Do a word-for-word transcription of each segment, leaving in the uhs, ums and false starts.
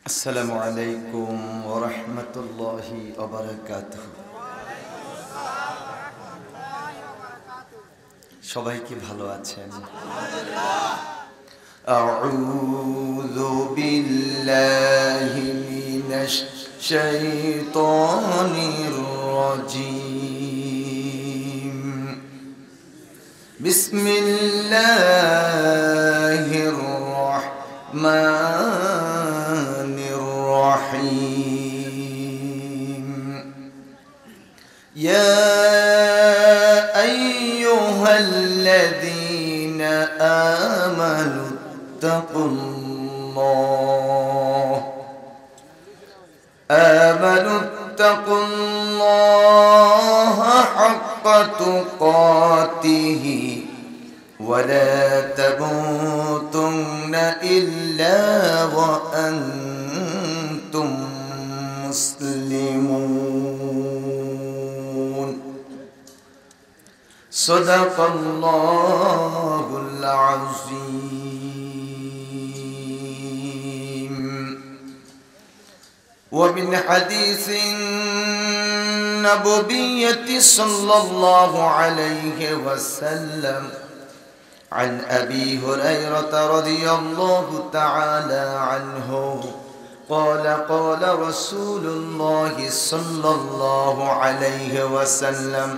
আসসালামু আলাইকুম ওয়া রাহমাতুল্লাহি ওয়া বারাকাতুহু। সবাই কি ভালো আছেন? আউযু বিল্লাহি মিনাশ শাইতানির রাজীম। বিসমিল্লাহির রাহমানির রহিম। ইয়া আইয়ুহাল্লাযীনা আমানু ইত্তাকুল্লাহ আমানু ইত্তাকুল্লাহ হাক্কা তুকাতিহি ওয়া লা তামুতুন্না ইল্লা ওয়া আনতুম মুসলিমুন। সাদাকাল্লাহুল আযীম। ومن حديث النبوية صلى الله عليه وسلم عن أبي هريرة رضي الله تعالى عنه قال قال رسول الله صلى الله عليه وسلم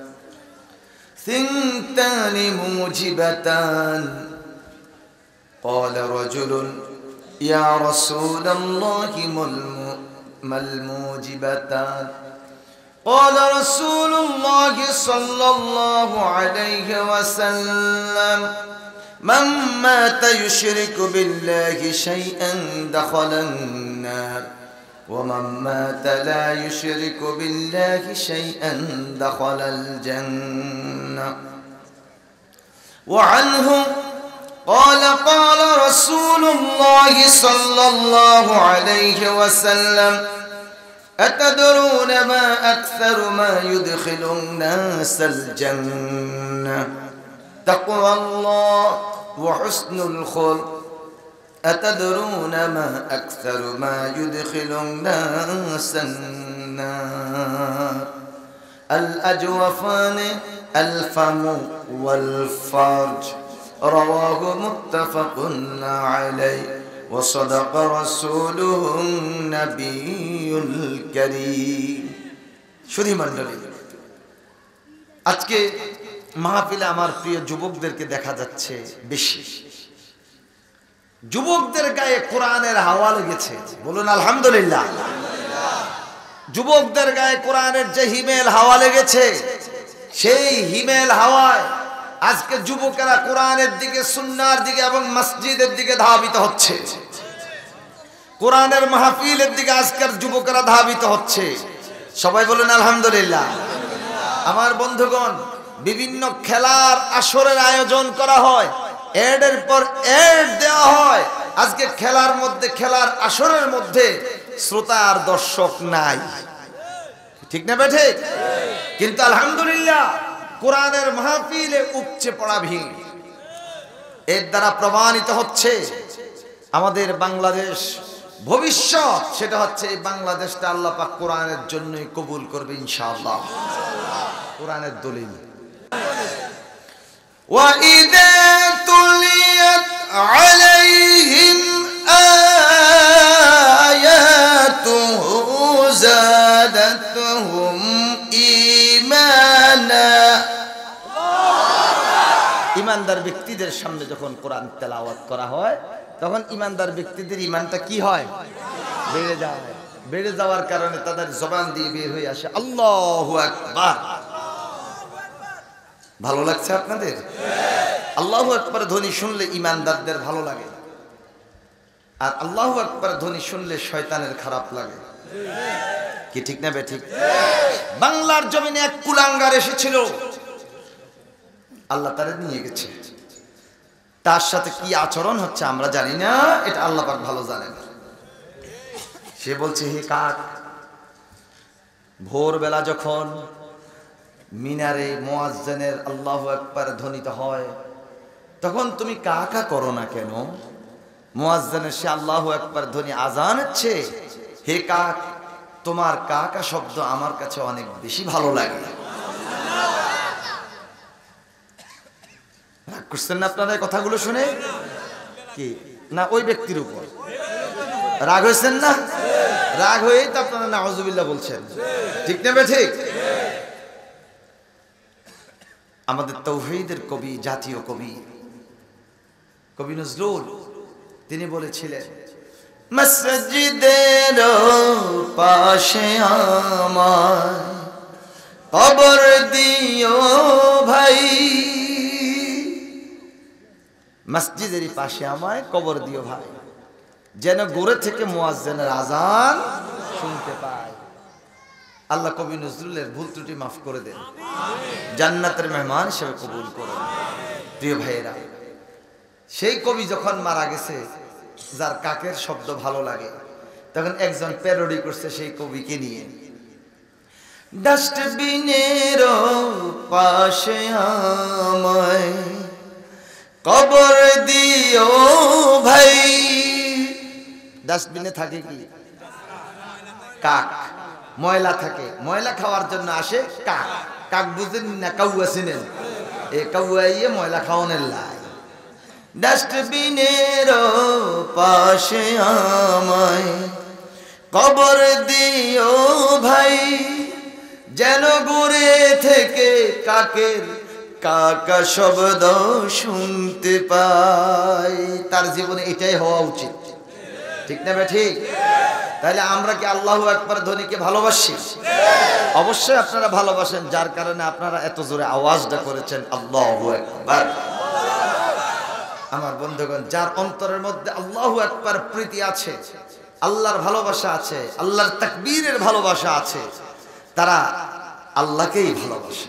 ثنتان موجبتان. قال رجل يا رسول الله ما الموجبتان؟ قال رسول الله صلى الله عليه وسلم من مات يشرك بالله شيئا دخل النار ومن مات لا يشرك بالله شيئا دخل الجنة. وعنه قال قال رسول الله صلى الله عليه وسلم أتدرون ما أكثر ما يدخل الناس الجنة؟ تقوى الله وحسن الخلق. أتدرون ما أكثر ما يدخل الناس النار؟ الأجوفان الفم والفرج. رواه متفق عليه وصدق رسوله النبي الكريم. শুধু মণ্ডলী, আজকে মাহফিলে আমার প্রিয় যুবকদেরকে দেখা যাচ্ছে বেশি। যুবকদের গায়ে কোরআনের হাওয়া লেগেছে, বলুন আলহামদুলিল্লাহ। যুবকদের গায়ে কোরআনের যে হিমেল হাওয়া লেগেছে, সেই হিমেল হাওয়ায় আজকে যুবকেরা কোরআনের দিকে, সুন্নাহর দিকে এবং মসজিদের দিকে ধাবিত হচ্ছে। কোরআনের মাহফিলের দিকে আজকের যুবকেরা ধাবিত হচ্ছে। সবাই বলুন আলহামদুলিল্লাহ। আমার বন্ধুগণ, বিভিন্ন খেলার আসরের আয়োজন করা হয়, এডের পর এড দেওয়া হয়। আজকে খেলার মধ্যে, খেলার আসরের মধ্যে শ্রোতা আর দর্শক নাই, ঠিক না বেঠে? কিন্তু আলহামদুলিল্লাহ কোরআনের মাহফিলে উপচে পড়া ভিড়। এর দ্বারা প্রমাণিত হচ্ছে আমাদের বাংলাদেশ ভবিষ্যৎ, সেটা হচ্ছে এই বাংলাদেশটা আল্লাহ পাক কোরআনের জন্যই কবুল করবে ইনশাআল্লাহ। কোরআনের দলিল। وَإِذَا تُلِيَتْ عَلَيْهِمْ آيَاتُهُ زَادَتْهُمْ ঈমানা। ঈমানদার ব্যক্তিদের সামনে যখন কোরআন তেলাওয়াত করা হয়, তখন ঈমানদার ব্যক্তিদের ঈমানটা কি হয়? বেড়ে যায়। বেড়ে যাওয়ার কারণে তাদের জবান দিয়ে বের হয়ে আসে আল্লাহু আকবার। ভালো লাগছে আপনাদের? আল্লাহু আকবার ধ্বনি শুনলে ঈমানদারদের ভালো লাগে, আর আল্লাহু আকবার ধ্বনি শুনলে শয়তানের খারাপ লাগে, কি ঠিক না বেঠিক? বাংলার জমিনে এক কুলাঙ্গার এসেছিল, আল্লাহ তারে নিয়ে গেছে। তার সাথে কি আচরণ হচ্ছে আমরা জানি না, এটা আল্লাহ পাক ভালো জানেন। সে বলছে, হে কাক, ভোরবেলা যখন মিনারে মুয়াজ্জিনের আল্লাহু আকবার ধ্বনিত হয়, তখন তুমি কা কা করো না কেন? মুয়াজ্জিনের সে আল্লাহু আকবার ধ্বনি আজান হচ্ছে, হে কাক তোমার কাকা শব্দ আমার কাছে অনেক বেশি ভালো লাগে। রাগ করছেন না আপনারা এই কথাগুলো শুনে? কি না ওই ব্যক্তির উপর রাগ হয়েছেন না? রাগ হয়েই তো আপনারা নাউজুবিল্লাহ বলছেন, ঠিক না? ঠিক। আমাদের তাওহীদের কবি, জাতীয় কবি কবি নজরুল তিনি বলেছিলেন, মসজিদের পাশে আমায় কবর দিও ভাই, মসজিদের পাশে আমায় কবর দিও ভাই, যেন গোরে থেকে মুয়াজ্জিনের আজান শুনতে পাই। আল্লাহ কবি নজরুলের ভুল ত্রুটি মাফ করে দেন, জান্নাতের মেহমান হিসেবে কবুল করুন। প্রিয় ভাইয়েরা, সেই কবি যখন মারা গেছে, যার কাকের শব্দ ভালো লাগে, তখন একজন প্যারোডি করছে সেই কবিকে নিয়ে, ডাস্টবিনের পাশে আমায় কবর দিও ভাই। ডাস্টবিনে থাকে কি? কাক। ময়লা থাকে, ময়লা খাওয়ার জন্য আসে কাক। কাক বুঝেন না? কাউয়া চিনেন? এ কাউয়াইয়ে ময়লা খাওয়ানোর লাই। ডাস্টবিনের পাশে আমায় কবর দিও ভাই, যেন ঘুরে থেকে কাকের কাকা শব্দ শুনতে পাই। তার জীবনে এটাই হওয়া উচিত, ঠিক না ঠিক? তাহলে আমরা কি আল্লাহু আকবার ধ্বনিকে ভালোবাসি? অবশ্যই আপনারা ভালোবাসেন, যার কারণে আপনারা এত জোরে আওয়াজটা করেছেন আল্লাহু আকবার। আমার বন্ধুগণ, যার অন্তরের মধ্যে আল্লাহু আকবার প্রীতি আছে, আল্লাহর ভালোবাসা আছে, আল্লাহর তাকবীরের ভালোবাসা আছে, তারা আল্লাহকেই ভালোবাসে।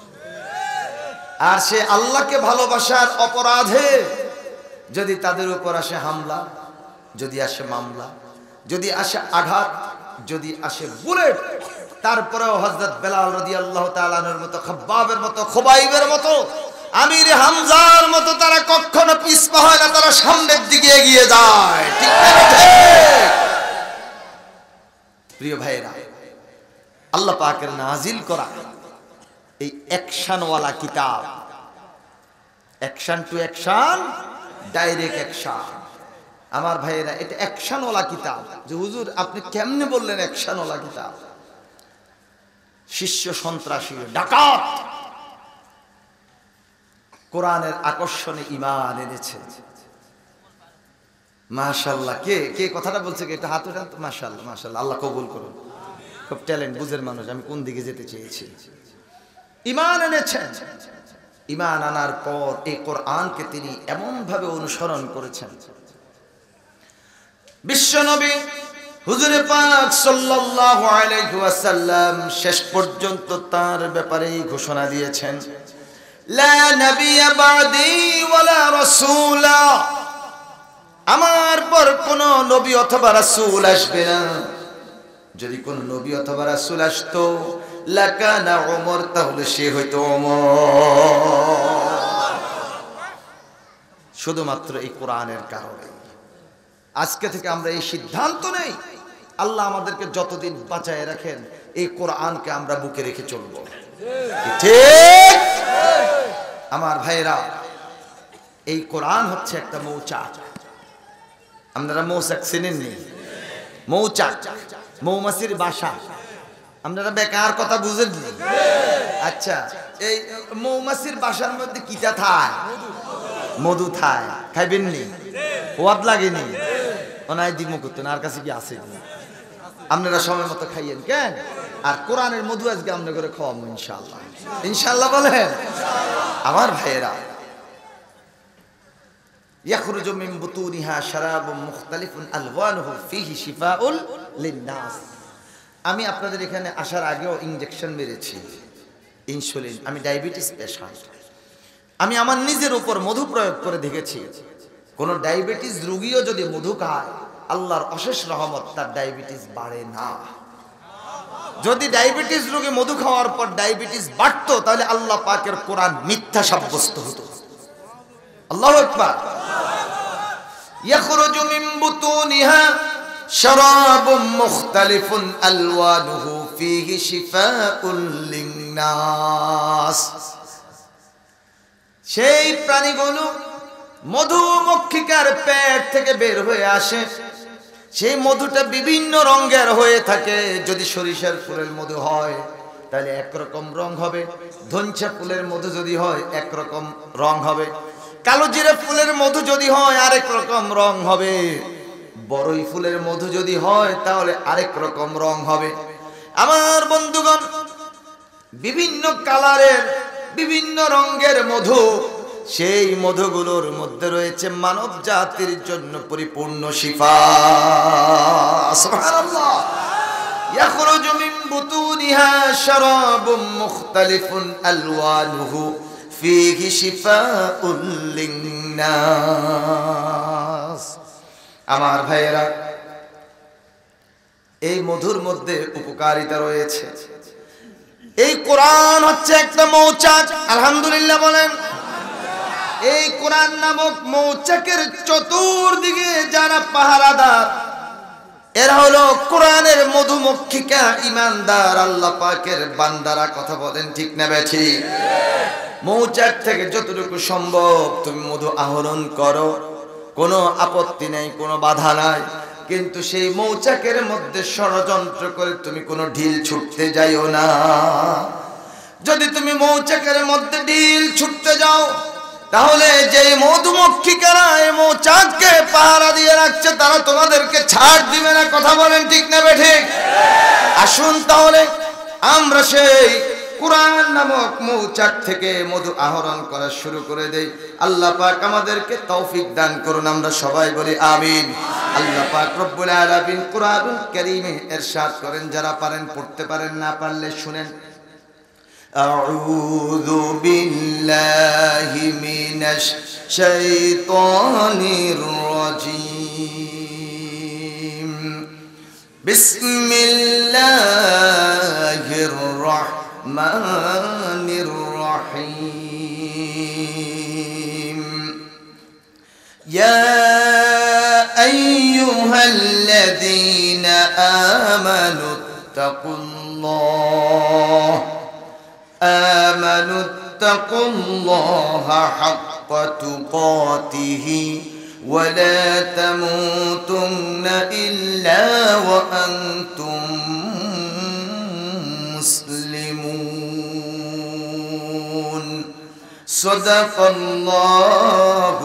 আর সে আল্লাহকে ভালোবাসার অপরাধে যদি তাদের উপর আসে হামলা, যদি আসে মামলা, যদি আসে আঘাত, যদি আসে বুলেট, তারপরেও হযরত বেলাল রাদিয়াল্লাহু তাআলা আনহুর মতো, খাব্বাবের মতো, খুবাইবের মতো, আমির হামজার মতো তারা কখনো পিছপা হয় না, তারা সামনের দিকে এগিয়ে যায়, ঠিক আছে? প্রিয় ভাইরা, আল্লাহ পাকের নাজিল করা এই অ্যাকশনওয়ালা কিতাব, action to action, direct action. আমার ভাইয়েরা, এটা অ্যাকশনওয়ালা কিতাব। যে হুজুর আপনি কেমনে বললেন অ্যাকশনওয়ালা কিতাব? শিষ্য সন্ত্রাসী, ডাকাত কোরআনের আকর্ষণে ঈমান এনেছে। মাশাআল্লাহ। কে কে কথাটা বলছে? এটা হাত উঠান তো। মাশাআল্লাহ, মাশাআল্লাহ, আল্লাহ কবুল করুন। খুব ট্যালেন্ট, বুঝের মানুষ। আমি কোন দিকে যেতে চেয়েছি? ঈমান এনেছেন। ঈমান আনার পর এই কোরআনকে তিনি এমন ভাবে অনুসরণ করেছেন, বিশ্বনবী হুজুরে পাক সাল্লাল্লাহু আলাইহি ওয়াসাল্লাম শেষ পর্যন্ত তার ব্যাপারে ঘোষণা দিয়েছেন, লা নাবিয়্যা বা'দি ওয়ালা রাসূলা, আমার পর কোন নবী অথবা রাসূল আসবে না। যদি কোন নবী অথবা রাসূল আসতো, লাকানা ওমর, তাহলে সে হয়তো ওমর। শুধুমাত্র এই কোরআনের কারণে আজকে থেকে আমরা এই সিদ্ধান্ত নেই, আল্লাহ আমাদেরকে যতদিন বাঁচায় রাখেন এই কোরআনকে আমরা বুকে রেখে চলবো, ঠিক? আমার ভাইরা, এই কোরআন হচ্ছে একটা মৌচাক। আপনারা মৌচাক চিনেননি? মৌচাক মৌমাছির বাসা। আপনারা বেকার কথা বুঝেননি? আচ্ছা, এই মৌমাছির বাসার মধ্যে কিটা থায়? মধু থায়। খাইবেননি? ওয়াদ লাগেনি? ওনাই দিমু করতেন, আর কাছে কি আছে? আপনারা সময় মতো খাইয়েন কেন? আর কোরআনের মধু আজকে আমরা করে খাওয়াবো ইনশাআল্লাহ। ইনশাআল্লাহ বলেন। আমার ভাইয়েরা, ইয়াখরুজু মিন বুতুনিহা শারাবুন মুখতালিফুন আলওয়ানুহু ফীহি শিফাউল লিন-নাস। আমি আপনাদের এখানে আসার আগেও ইনজেকশন মেরেছি, ইনসুলিন। আমি ডায়াবেটিস পেশেন্ট। আমি আমার নিজের উপর মধু প্রয়োগ করে দেখেছি, কোন ডায়াবেটিস রোগীও যদি মধু খায়, আল্লাহর অশেষ রহমত, তার ডায়াবেটিস বাড়ে না। যদি ডায়াবেটিস রোগী মধু খাওয়ার পর ডায়াবেটিস বাড়তো, তাহলে আল্লাহ পাকের কোরআন মিথ্যা সাব্যস্ত হতো। আল্লাহু আকবার। ইয়াখরুজু মিন বুতুনিহা শারাবুম মুখতালিফুন আলওয়ানুহু ফীহি শিফাউল লিন্নাস। সেই প্রাণীগুলো মধুমক্ষিকার পেট থেকে বের হয়ে আসে, সেই মধুটা বিভিন্ন রঙের হয়ে থাকে। যদি সরিষার ফুলের মধু হয় তাহলে একরকম রং হবে, ধনচা ফুলের মধু যদি হয় একরকম রং হবে, কালো জিরা ফুলের মধু যদি হয় আরেক রকম রং হবে, বড়ই ফুলের মধু যদি হয় তাহলে আরেক রকম রং হবে। আমার বন্ধুগণ, বিভিন্ন কালারের বিভিন্ন রঙের মধু, সেই মধুগুলোর মধ্যে রয়েছে মানব জাতির জন্য পরিপূর্ণ শিফা। সুবহানাল্লাহ। ইয়াখরুজু মিন বুতুনিহা শারাবুম মুখতালিফুন আলওয়ানুহু ফীহি শিফাউল লিন্নাস। আমার ভাইয়েরা, এই মধুর মধ্যে উপকারিতা রয়েছে। এই কোরআন হচ্ছে একটা মৌচাক। আলহামদুলিল্লাহ বলেন। এই কোরআন নামক মৌচাকের চতুর্দিকে যারা পাহারাদার, এরা হলো কোরআনের মধুমক্ষিকা, ঈমানদার আল্লাহ পাকের বান্দারা। কথা বলেন ঠিক না বেঠিক? মৌচাক থেকে যতটুকু সম্ভব তুমি মধু আহরণ করো, কোনো আপত্তি নেই, কোনো বাধা নাই। কিন্তু সেই মৌচাকের মধ্যে ষড়যন্ত্র করে তুমি কোনো ঢিল ছুটতে যাইও না। যদি তুমি মৌচাকের মধ্যে ঢিল ছুটতে যাও তাহলে যে মধুমক্ষিকারা এই মৌচাককে পাহারা দিয়ে রাখছে তারা তোমাদেরকে ছাড় দিবে না। কথা বলেন ঠিক না বেঠিক? আসুন তাহলে আমরা সেই কোরআন নামক মৌচাক থেকে মধু আহরণ করা শুরু করে দেই। আল্লাহ পাক আমাদেরকে তৌফিক দান করুন। আমরা সবাই বলি আমিন। আল্লাহ পাক রব্বুল আলামিন কোরআনুল কারীমে ইরশাদ করেন, যারা পারেন পড়তে পারেন, না পারলে শুনেন। আউযু বিল্লাহি মিনাশ শাইতানির রাজীম। বিসমিল্লাহির রাহমানির রাহিম। ইয়া আইয়ুহাল্লাযীনা আমানু তাকুল্লাহ آمنوا اتقوا الله حق تقاته ولا تموتن إلا وأنتم مسلمون صدق الله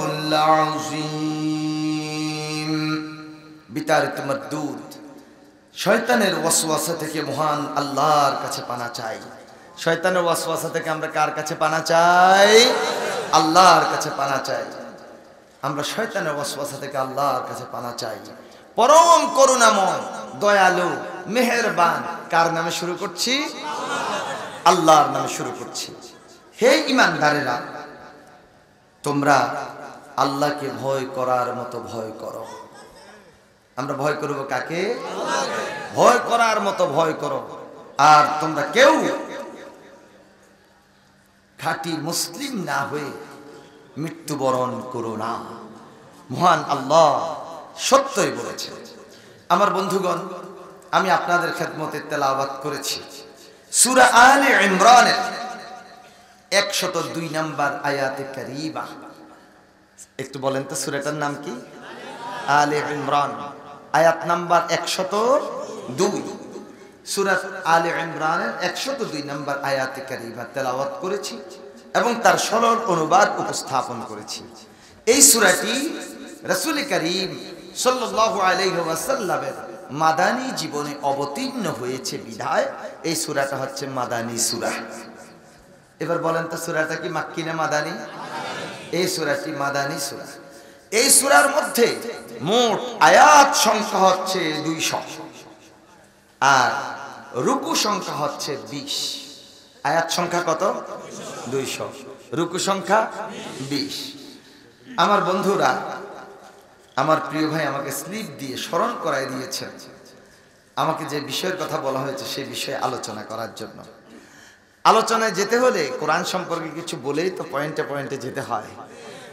العظيم। বিতাড়িত মাদুদ শয়তানের ওয়াসওয়াসা থেকে মহান আল্লাহর কাছে পানা চাই। শয়তানের ওয়াসওয়াসা থেকে আমরা কার কাছে পানা চাই? আল্লাহর কাছে পানা চাই। আমরা শয়তানের ওয়াসওয়াসা থেকে আল্লাহর কাছে পানা চাই। পরম করুণাময়, দয়ালু, মেহেরবান কার নামে শুরু করছি? আল্লাহর নামে শুরু করছি। হে ঈমানদারেরা, তোমরা আল্লাহকে ভয় করার মতো ভয় করো। আমরা ভয় করব কাকে? ভয় করার মতো ভয় করো। আর তোমরা কেউ খাঁটি মুসলিম না হয়ে মৃত্যুবরণ করো না। মহান আল্লাহ সত্যই বলেছেন। আমার বন্ধুগণ, আমি আপনাদের খেদমতে তেলাওয়াত করেছি সূরা আলে ইমরানের একশত দুই নম্বর আয়াতে কারিমা। একটু বলেন তো সূরাটার নাম কি? আলে ইমরান, আয়াত নাম্বার একশত দুই। সূরা আলে ইমরানের একশত দুই নম্বর আয়াতে কারিমা তেলাওয়াত করেছি এবং তার সরল অনুবাদ উপস্থাপন করেছি। এই সূরাটি রাসূল করিম সাল্লাল্লাহু আলাইহি ওয়াসাল্লামের মাদানী জীবনে অবতীর্ণ হয়েছে বিধায় এই সূরাটা হচ্ছে মাদানী সূরা। এবার বলেন তো সূরাটা কি মাক্কি না মাদানী? এই সূরাটি মাদানী সূরা। এই সূরার মধ্যে মোট আয়াত সংখ্যা হচ্ছে দুইশো আর রুকু সংখ্যা হচ্ছে বিশ। আয়াত সংখ্যা কত? দুইশো। রুকু সংখ্যা বিশ। আমার বন্ধুরা, আমার প্রিয় ভাই আমাকে স্লিপ দিয়ে স্মরণ করাই দিয়েছেন আমাকে যে বিষয়ের কথা বলা হয়েছে সেই বিষয়ে আলোচনা করার জন্য। আলোচনায় যেতে হলে কোরআন সম্পর্কে কিছু বলেই তো পয়েন্টে পয়েন্টে যেতে হয়।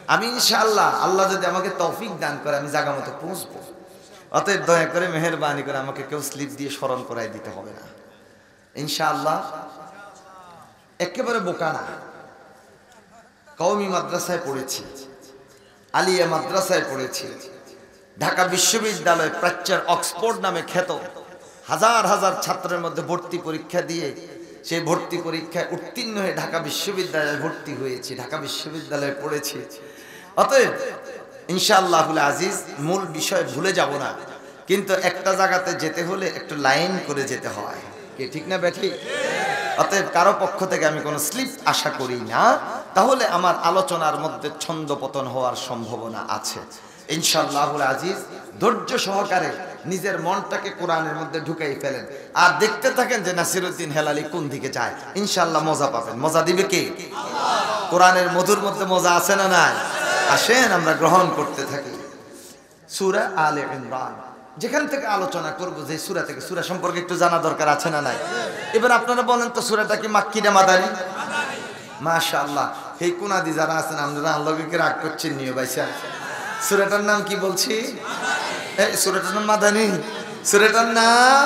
আমি ইনশাআল্লাহ আল্লাহ যদি আমাকে তৌফিক দান করে আমি জায়গা মতো পৌঁছবো। অতএব দয়া করে মেহেরবানি করে আমাকে কেউ স্লিপ দিয়ে স্মরণ করাই দিতে হবে না ইনশাআল্লাহ। একেবারে বোকা না, কওমি মাদ্রাসায় পড়েছি, আলিয়া মাদ্রাসায় পড়েছি, ঢাকা বিশ্ববিদ্যালয় প্রাচ্যের অক্সফোর্ড নামে খ্যাত, হাজার হাজার ছাত্রের মধ্যে ভর্তি পরীক্ষা দিয়ে সেই ভর্তি পরীক্ষায় উত্তীর্ণ হয়ে ঢাকা বিশ্ববিদ্যালয়ে ভর্তি হয়েছি, ঢাকা বিশ্ববিদ্যালয়ে পড়েছি। অতএব ইনশাআল্লাহুল আজিজ মূল বিষয় ভুলে যাব না, কিন্তু একটা জায়গাতে যেতে হলে একটু লাইন করে যেতে হয়, কি ঠিক না ব্যাঠি? অতএব কারো পক্ষ থেকে আমি কোনো স্লিপ আশা করি না, তাহলে আমার আলোচনার মধ্যে ছন্দপতন হওয়ার সম্ভাবনা আছে। ইনশাআল্লাহুল আজিজ ধৈর্য সহকারে নিজের মনটাকে কোরআনের মধ্যে ঢুকাই ফেলেন আর দেখতে থাকেন যে নাসিরউদ্দিন হেলালি কোন দিকে যায়। ইনশাআল্লাহ মজা পাবেন। মজা দিবে কে? আল্লাহ। কোরআনের মধুর মধ্যে মজা আছে না নাই? আসেন আমরা গ্রহণ করতে থাকি। সূরা আলে ইমরান, যেখান থেকে আলোচনা করব, যে সূরা থেকে, সূরা সম্পর্কে একটু জানা দরকার আছে না নাই? এবার আপনারা বলেন তো সূরাটা কি মাক্কি না মাদানী? মাশাআল্লাহ, এই কোনাদি যারা আছেন আপনারা আল্লাহকে রাগ করছেন নিয়ে ভাইসা। সূরাটার নাম কি বলছি? এই সূরাটার নাম মাদানী। সূরাটার নাম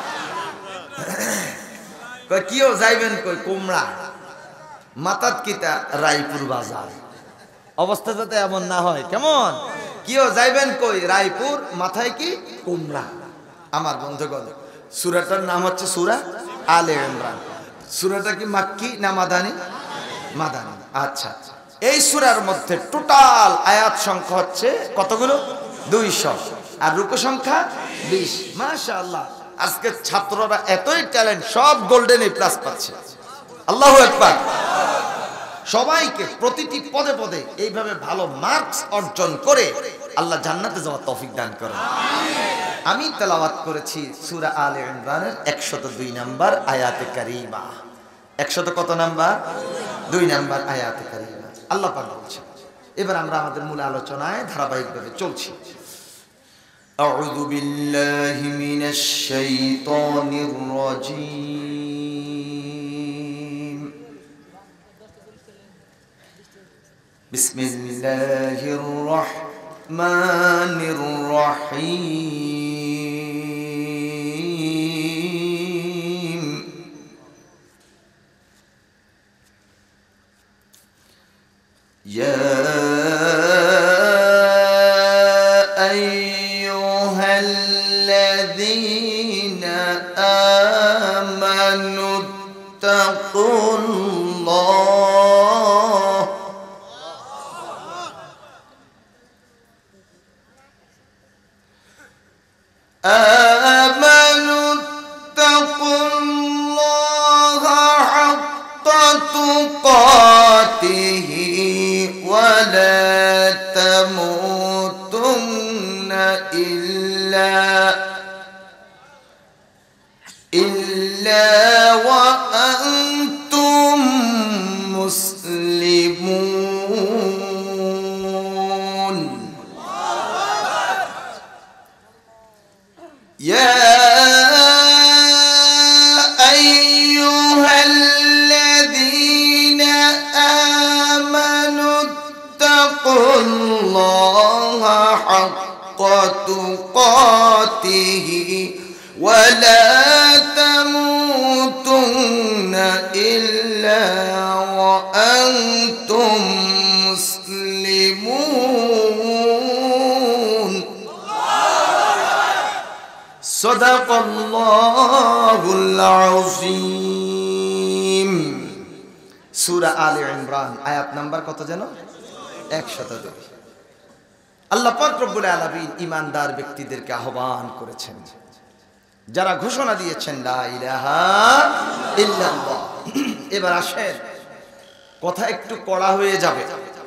কই কিও যাইবেন কই? কুমড়া মাতাত কিতা রায়পুর বাজার। অবস্থা যাতে এমন না হয়, কেমন? কিও যাইবেন কই? রায়পুর, মাথায় কি? কুমড়া। আমার বন্ধুগণ, সূরাটার নাম হচ্ছে সূরা আলে ইমরান। সূরাটা কি মাক্কি না মাদানী? মাদানী। আচ্ছা, এই সূরার মধ্যে টোটাল আয়াত সংখ্যা হচ্ছে কতগুলো? দুইশো। আর রুকু সংখ্যা বিশ। মাশাআল্লাহ, আজকে ছাত্ররা এতই ট্যালেন্ট, সব গোল্ডেন এ প্লাস পাচ্ছে। আল্লাহু আকবার। সবাইকে প্রতিটি পদে পদে এইভাবে ভালো মার্কস অর্জন করে আল্লাহ জান্নাতে যাওয়ার তৌফিক দান করেন। আমি তেলাওয়াত করেছি সূরা আলে ইমরানের একশত দুই নাম্বার আয়াতে কারিমা। একশত কত নাম্বার? দুই নাম্বার আয়াতে কারিমা। আল্লাহ পাক বলছেন, এবার আমরা আমাদের মূল আলোচনায় ধারাবাহিকভাবে চলছি। আউযু বিল্লাহি মিনাশ শাইতানির রাজীম। বিসমিল্লাহির রাহমানির রাহিম। ইয়া আইয়ুহাল্লাযীনা আমানুত্তাকুল্লাহ আমানুত্তাকুল্লাহ হাক্কা তুকাতিহি ওয়া লা তামুতুন্না ইল্লা ইল্লা ওয়া আনতুম মুসলিমুন। ইয়া আইয়ুহাল্লাযীনা আমানুত্তাকুল্লাহা হাক্কা তুকাতিহি ওয়া লা তামুতুন্না ইল্লা ওয়া আনতুম মুসলিমুন। সাদাকাল্লাহুল আযীম। সূরা আলে ইমরান আয়াত নাম্বার কত যেন? একশত দুই। আল্লাহ পাক রব্বুল আলামিন ঈমানদার ব্যক্তিদেরকে আহ্বান করেছেন, যারা ঘোষণা দিয়েছেন লা ইলাহা ইল্লাল্লাহ। এবার আসেন, কথা একটু কড়া হয়ে যাবে,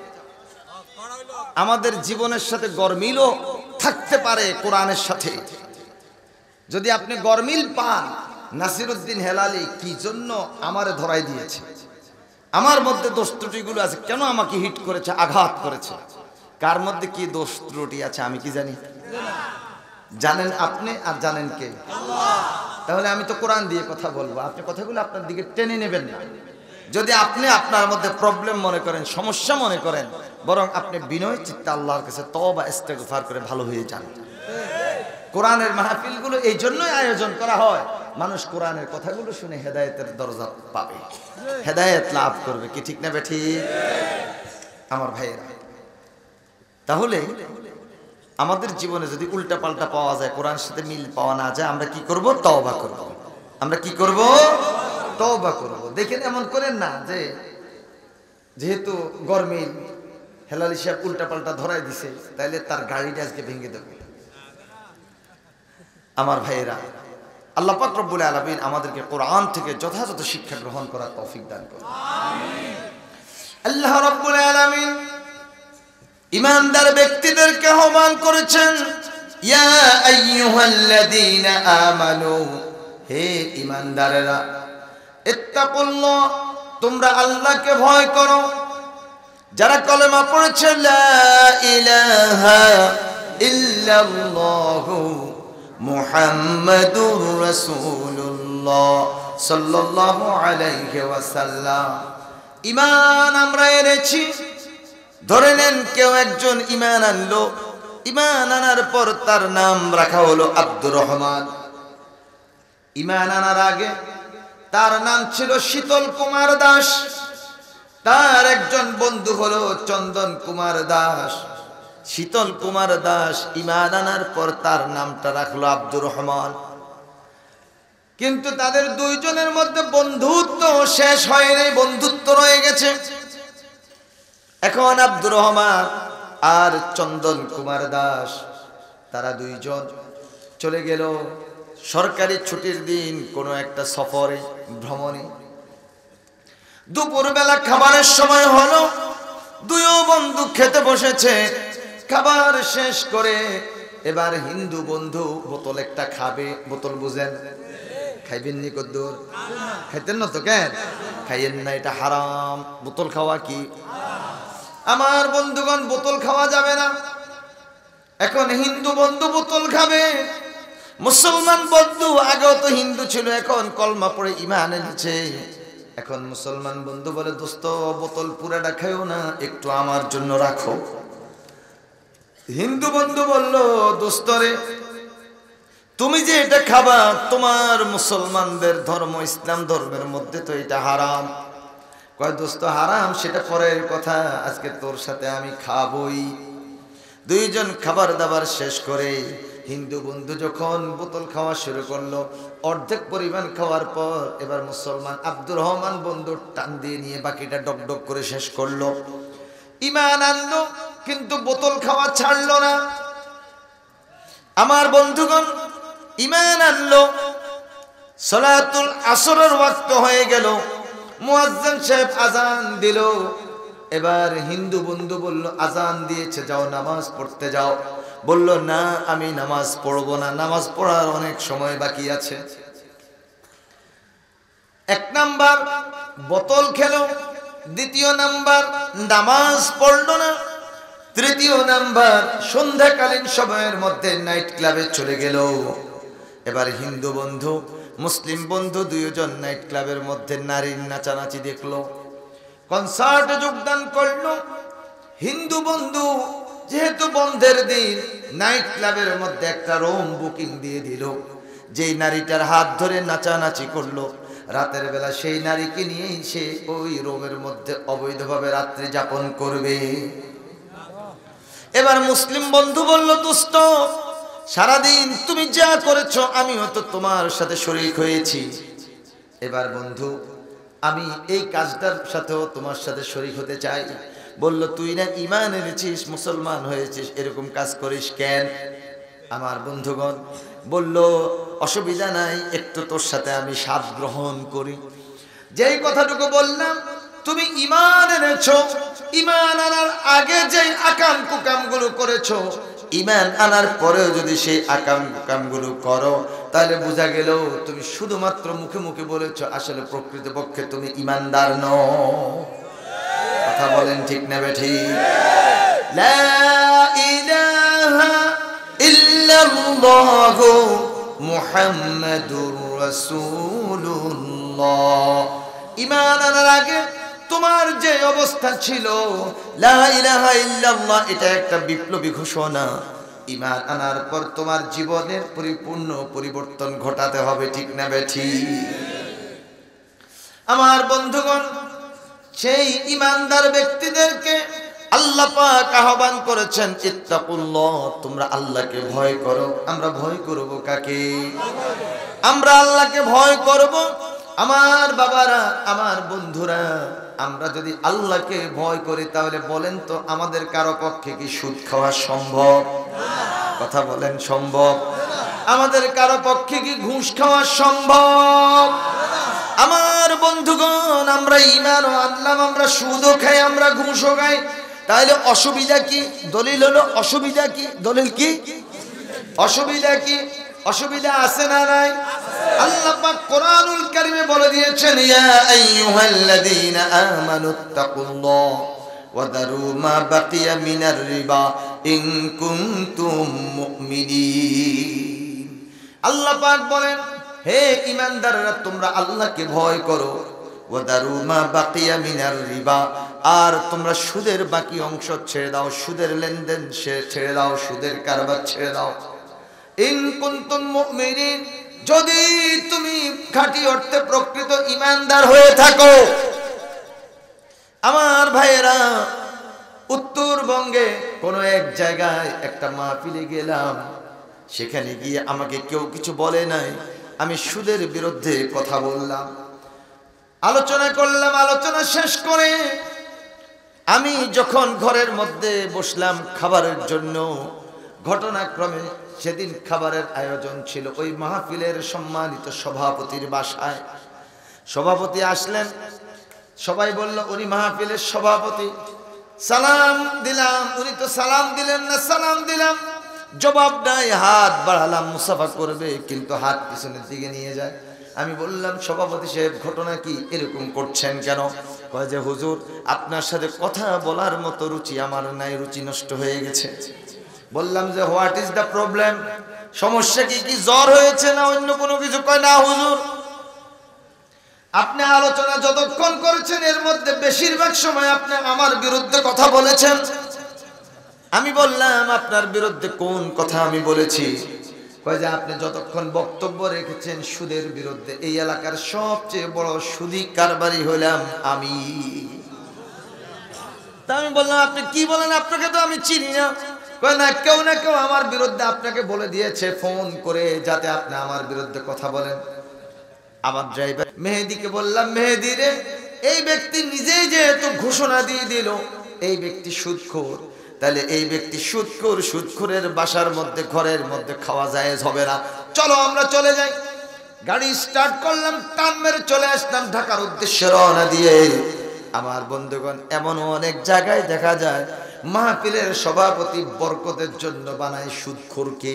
আমাদের জীবনের সাথে গরমিলও থাকতে পারে কোরআনের সাথে। যদি আপনি গরমিল পান, নাসিরউদ্দিন হেলালি কি জন্য আমারে ধরাই দিয়েছে, আমার মধ্যে দোষ ত্রুটিগুলো আছে, কেন আমাকে হিট করেছে, আঘাত করেছে, কার মধ্যে কি দোষ ত্রুটি আছে আমি কি জানি? জানেন আপনি, আর জানেন কে? আল্লাহ। তাহলে আমি তো কোরআন দিয়ে কথা বলবো, আপনি কথাগুলো আপনার দিকে টেনে নেবেন না। যদি আপনি আপনার মধ্যে প্রবলেম মনে করেন, সমস্যা মনে করেন, বরং আপনি বিনয় চিত্তে আল্লাহর কাছে তওবা ইস্তেগফার করে ভালো হয়ে যান। কোরআনের মাহফিলগুলো এই জন্যই আয়োজন করা হয়, মানুষ কোরআনের কথাগুলো শুনে হেদায়েতের দরজা পাবে, হেদায়েত লাভ করবে। কি ঠিক না বেঠি আমার ভাইয়েরা? তাহলে আমাদের জীবনে যদি উল্টা পাল্টা পাওয়া যায়, কোরআনের সাথে মিল পাওয়া না যায়, আমরা কি করব? তওবা করব। আমরা কি করব? তওবা করব। দেখেন, এমন করেন না যে যেহেতু গরমিল হেলালি সাহেব উল্টা পাল্টা ধরাই দিছে, তাইলে তার গাড়িটা আজকে ভেঙে দেবে। আমার ভাইয়েরা, আল্লাহ পাক রব্বুল আলামিন আমাদেরকে কোরআন থেকে যথাযথ শিক্ষা গ্রহণ করার তৌফিক দান করুন। আমিন। আল্লাহ রব্বুল আলামিন ঈমানদার ব্যক্তিদেরকে আহ্বান করেছেন, ইয়া আইয়ুহাল্লাযীনা আমানু, হে ঈমানদারেরা, ইত্তাকুল্লাহ, তোমরা আল্লাহকে ভয় করো। যারা কলেমা পড়েছে লা ইলাহা ইল্লাল্লাহু মুহাম্মাদুর রাসূলুল্লাহ সাল্লাল্লাহু আলাইহি ওয়াসাল্লাম, ঈমান আমরা এনেছি। ধরে নেন কেউ একজন ঈমান আনলো, ঈমান আনার পর তার নাম রাখা হলো আব্দুর রহমান। ঈমান আনার আগে তার নাম ছিল শীতল কুমার দাস, তার একজন বন্ধু হলো চন্দন কুমার দাস। শীতল কুমার দাস ঈমান আনার পর তার নামটা রাখলো আব্দুর রহমান। কিন্তু তাদের দুইজনের মধ্যে বন্ধুত্ব শেষ হয়নি, বন্ধুত্ব রয়ে গেছে। এখন আব্দুর রহমান আর চন্দন কুমার দাস তারা দুইজন চলে গেল সরকারি ছুটির দিন কোনো একটা সফরে, ভ্রমণে। দুপুরবেলা খাবারের সময় হলো, দুইও বন্ধু খেতে বসেছে। খাবার শেষ করে এবার হিন্দু বন্ধু বোতল একটা খাবে। বোতল বুঝেন? খাইবেন নি? কদ্দুর খাইতেন না তো? কেন খাইয়েন না? এটা হারাম। বোতল খাওয়া কি আমার বন্ধুগণ? বোতল খাওয়া যাবে না। এখন হিন্দু বন্ধু বোতল খাবে, মুসলমান বন্ধু আগেও তো হিন্দু ছিল, এখন কলমা পড়ে ঈমান এনেছে। এখন মুসলমান বন্ধু বলে, দোস্ত বোতল পুরাটা খাইও না, একটু আমার জন্য রাখো। হিন্দু বন্ধু বলল, দোস্ত রে, তুমি যে এটা খাবা, তোমার মুসলমানদের ধর্ম ইসলাম ধর্মের মধ্যে তো এটা হারাম। কয়, দোস্ত হারাম সেটা পরের কথা, আজকে তোর সাথে আমি খাবই। দুইজন খাবার দাবার শেষ করে হিন্দু বন্ধু যখন বোতল খাওয়া শুরু করলো, অর্ধেক পরিমাণ খাওয়ার পর এবার মুসলমান আব্দুর রহমান বন্ধু টান দিয়ে নিয়ে বাকিটা ডক ডক করে শেষ করলো। ঈমান আনলো কিন্তু বোতল খাওয়া ছাড়লো না। আমার বন্ধুগণ, ঈমান আনলো, সালাতুল আসরের ওয়াক্ত হয়ে গেল, মুয়াজ্জিন সাহেব আজান দিল। এবার হিন্দু বন্ধু বলল, আজান দিয়েছে, যাও নামাজ পড়তে যাও। বলল, না আমি নামাজ পড়বো না, নামাজ পড়ার অনেক সময় বাকি আছে। এক নাম্বার বোতল খেলো, দ্বিতীয় নাম্বার নামাজ পড়লো না, তৃতীয় নাম্বার সন্ধ্যাকালীন সময়ের মধ্যে নাইট ক্লাবে চলে গেল। এবার হিন্দু বন্ধু মুসলিম বন্ধু দুইজন নাইট ক্লাবের মধ্যে নারীর নাচানাচি দেখলো, কনসার্টে যোগদান করলো। হিন্দু বন্ধু যেহেতু বন্ধের দিন নাইট ক্লাবের মধ্যে একটা রুম বুকিং দিয়ে দিল। যেই নারীটার হাত ধরে নাচানাচি করলো, রাতের বেলা সেই নারীকে নিয়েই সে ওই রুমের মধ্যে অবৈধভাবে রাত্রি যাপন করবে। এবার মুসলিম বন্ধু বলল, দোস্ত সারাদিন তুমি যা করেছো আমিও তো তোমার সাথে শরীক হয়েছি। এবার বন্ধু, আমি এই কাজটার সাথেও তোমার সাথে শরীক হতে চাই। বলল, তুই না ঈমান এনেছিস, মুসলমান হয়েছিস, এরকম কাজ করিস কেন? আমার বন্ধুগণ বলল, অসুবিধা নাই, একটু তোর সাথে আমি স্বাদ গ্রহণ করি। যেই কথাটুকু বললাম, তুমি ঈমান এনেছো, ঈমান আনার আগে যেই আকাম কুকামগুলো করেছো, ঈমান আনার পরেও যদি সেই আকাম কুকামগুলো করো, তাহলে বোঝা গেল তুমি শুধুমাত্র মুখে মুখে বলেছো, আসলে প্রকৃতপক্ষে তুমি ঈমানদার নও। কথা বলেন ঠিক না বেঠিক? লা ইলাহা ইল্লাল্লাহু মুহাম্মাদুর রাসূলুল্লাহ। ঈমান আনার আগে তোমার যে অবস্থা ছিল লা ইলাহা ইল্লাল্লাহ এটা একটা বিপ্লবী ঘোষণা, ঈমান আনার পর তোমার জীবনের পরিপূর্ণ পরিবর্তন ঘটাতে হবে, ঠিক না বেঠিক? আমার বন্ধুগণ, সেই ঈমানদার ব্যক্তিদেরকে আল্লাহ পাক আহ্বান করেছেন, ইত্তাকুল্লাহ, তোমরা আল্লাহকে ভয় করো। আমরা ভয় করব কাকে? আমরা আল্লাহকে ভয় করব। আমার বাবারা, আমার বন্ধুরা, আমরা যদি আল্লাহকে ভয় করি তাহলে বলেন তো আমাদের কারো পক্ষে কি সুদ খাওয়া সম্ভব? কথা বলেন, সম্ভব? আমাদের কারো পক্ষে কি ঘুষ খাওয়া সম্ভব? আমার বন্ধুগণ, আমরা ঈমানও আনলাম, আমরা সুদও খাই, আমরা ঘুষও খাই, তাহলে অসুবিধা কি? দলিল হলো অসুবিধা কি? দলিল কি? অসুবিধা কি? অসুবিধা আছে না নাই? আল্লাহ পাক কোরআনুল কারীমে বলে দিয়েছেন, ইয়া আইয়ুহাল্লাযীনা আমানুত্তাকুল্লাহ ওয়া দারু মা বাকিয়া মিনার রিবা ইন কুনতুম মুমিনিন। আল্লাহ পাক বলেন, হে ঈমানদাররা, তোমরা আল্লাহকে ভয় করো। ওয়া দারু মা বাকিয়া মিনার রিবা, আর তোমরা সুদের বাকি অংশ ছেড়ে দাও, সুদের লেনদেন ছেড়ে দাও, সুদের কারবার ছেড়ে দাও। ইন কুনতুম মুমিনিন, যদি তুমি খাঁটি অর্থে প্রকৃত ঈমানদার হয়ে থাকো। আমার ভাইয়েরা, উত্তরবঙ্গে কোনো এক জায়গায় একটা মাহফিলে গেলাম, সেখানে গিয়ে আমাকে কেউ কিছু বলে নাই, আমি সুদের বিরুদ্ধে কথা বললাম, আলোচনা করলাম। আলোচনা শেষ করে আমি যখন ঘরের মধ্যে বসলাম খাবারের জন্য, ঘটনাক্রমে সেদিন খাবারের আয়োজন ছিল ওই মাহফিলের সম্মানিত সভাপতির বাসায়। সভাপতি আসলেন, সবাই বলল উনি মাহফিলের সভাপতি। সালাম দিলাম, উনি তো সালাম দিলেন না। সালাম দিলাম, জবাব নাই, হাত বাড়ালাম মুসাফা করবে, কিন্তু হাত পিছনের দিকে নিয়ে যায়। আমি বললাম, সভাপতি সাহেব, ঘটনা কি? এরকম করছেন কেন? কয় যে হুজুর, আপনার সাথে কথা বলার মতো রুচি আমার নাই, রুচি নষ্ট হয়ে গেছে। বললাম যে হোয়াট ইজ দ্য প্রবলেম? সমস্যা কি? কি জ্বর হয়েছে না অন্য কোনো কিছু? কয় না হুজুর, আপনি আলোচনা যতক্ষণ করেছেন এর মধ্যে বেশিরভাগ সময় আপনি আমার বিরুদ্ধে কথা বলেছেন। আমি বললাম, আপনার বিরুদ্ধে কোন কথা আমি বলেছি? কয় যে আপনি যতক্ষণ বক্তব্য রেখেছেন সুদের বিরুদ্ধে, এই এলাকার সবচেয়ে বড় সুদী কারবারি হলাম আমি। তা আমি বললাম, আপনি কি বলেন? আপনাকে তো আমি চিনি না। কয় না, কেউ না কেউ আমার বিরুদ্ধে আপনাকে বলে দিয়েছে ফোন করে, যাতে আপনি আমার বিরুদ্ধে কথা বলেন। আমার ড্রাইভার মেহেদিকে বললাম, মেহেদি রে, এই ব্যক্তি নিজেই যেহেতু ঘোষণা দিয়ে দিল এই ব্যক্তি সুদখোর, তাহলে এই ব্যক্তি সুদখোর, সুদখোরের বাসার মধ্যে, ঘরের মধ্যে খাওয়া জায়েজ হবে না, চলো আমরা চলে যাই। গাড়ি স্টার্ট করলাম, টান মেরে চলে আসলাম ঢাকার উদ্দেশ্যে রওনা দিয়ে। আমার বন্ধুগণ, এমন অনেক জায়গায় দেখা যায় মাহফিলের সভাপতি বরকতের জন্য বানায় সুদখোরকে।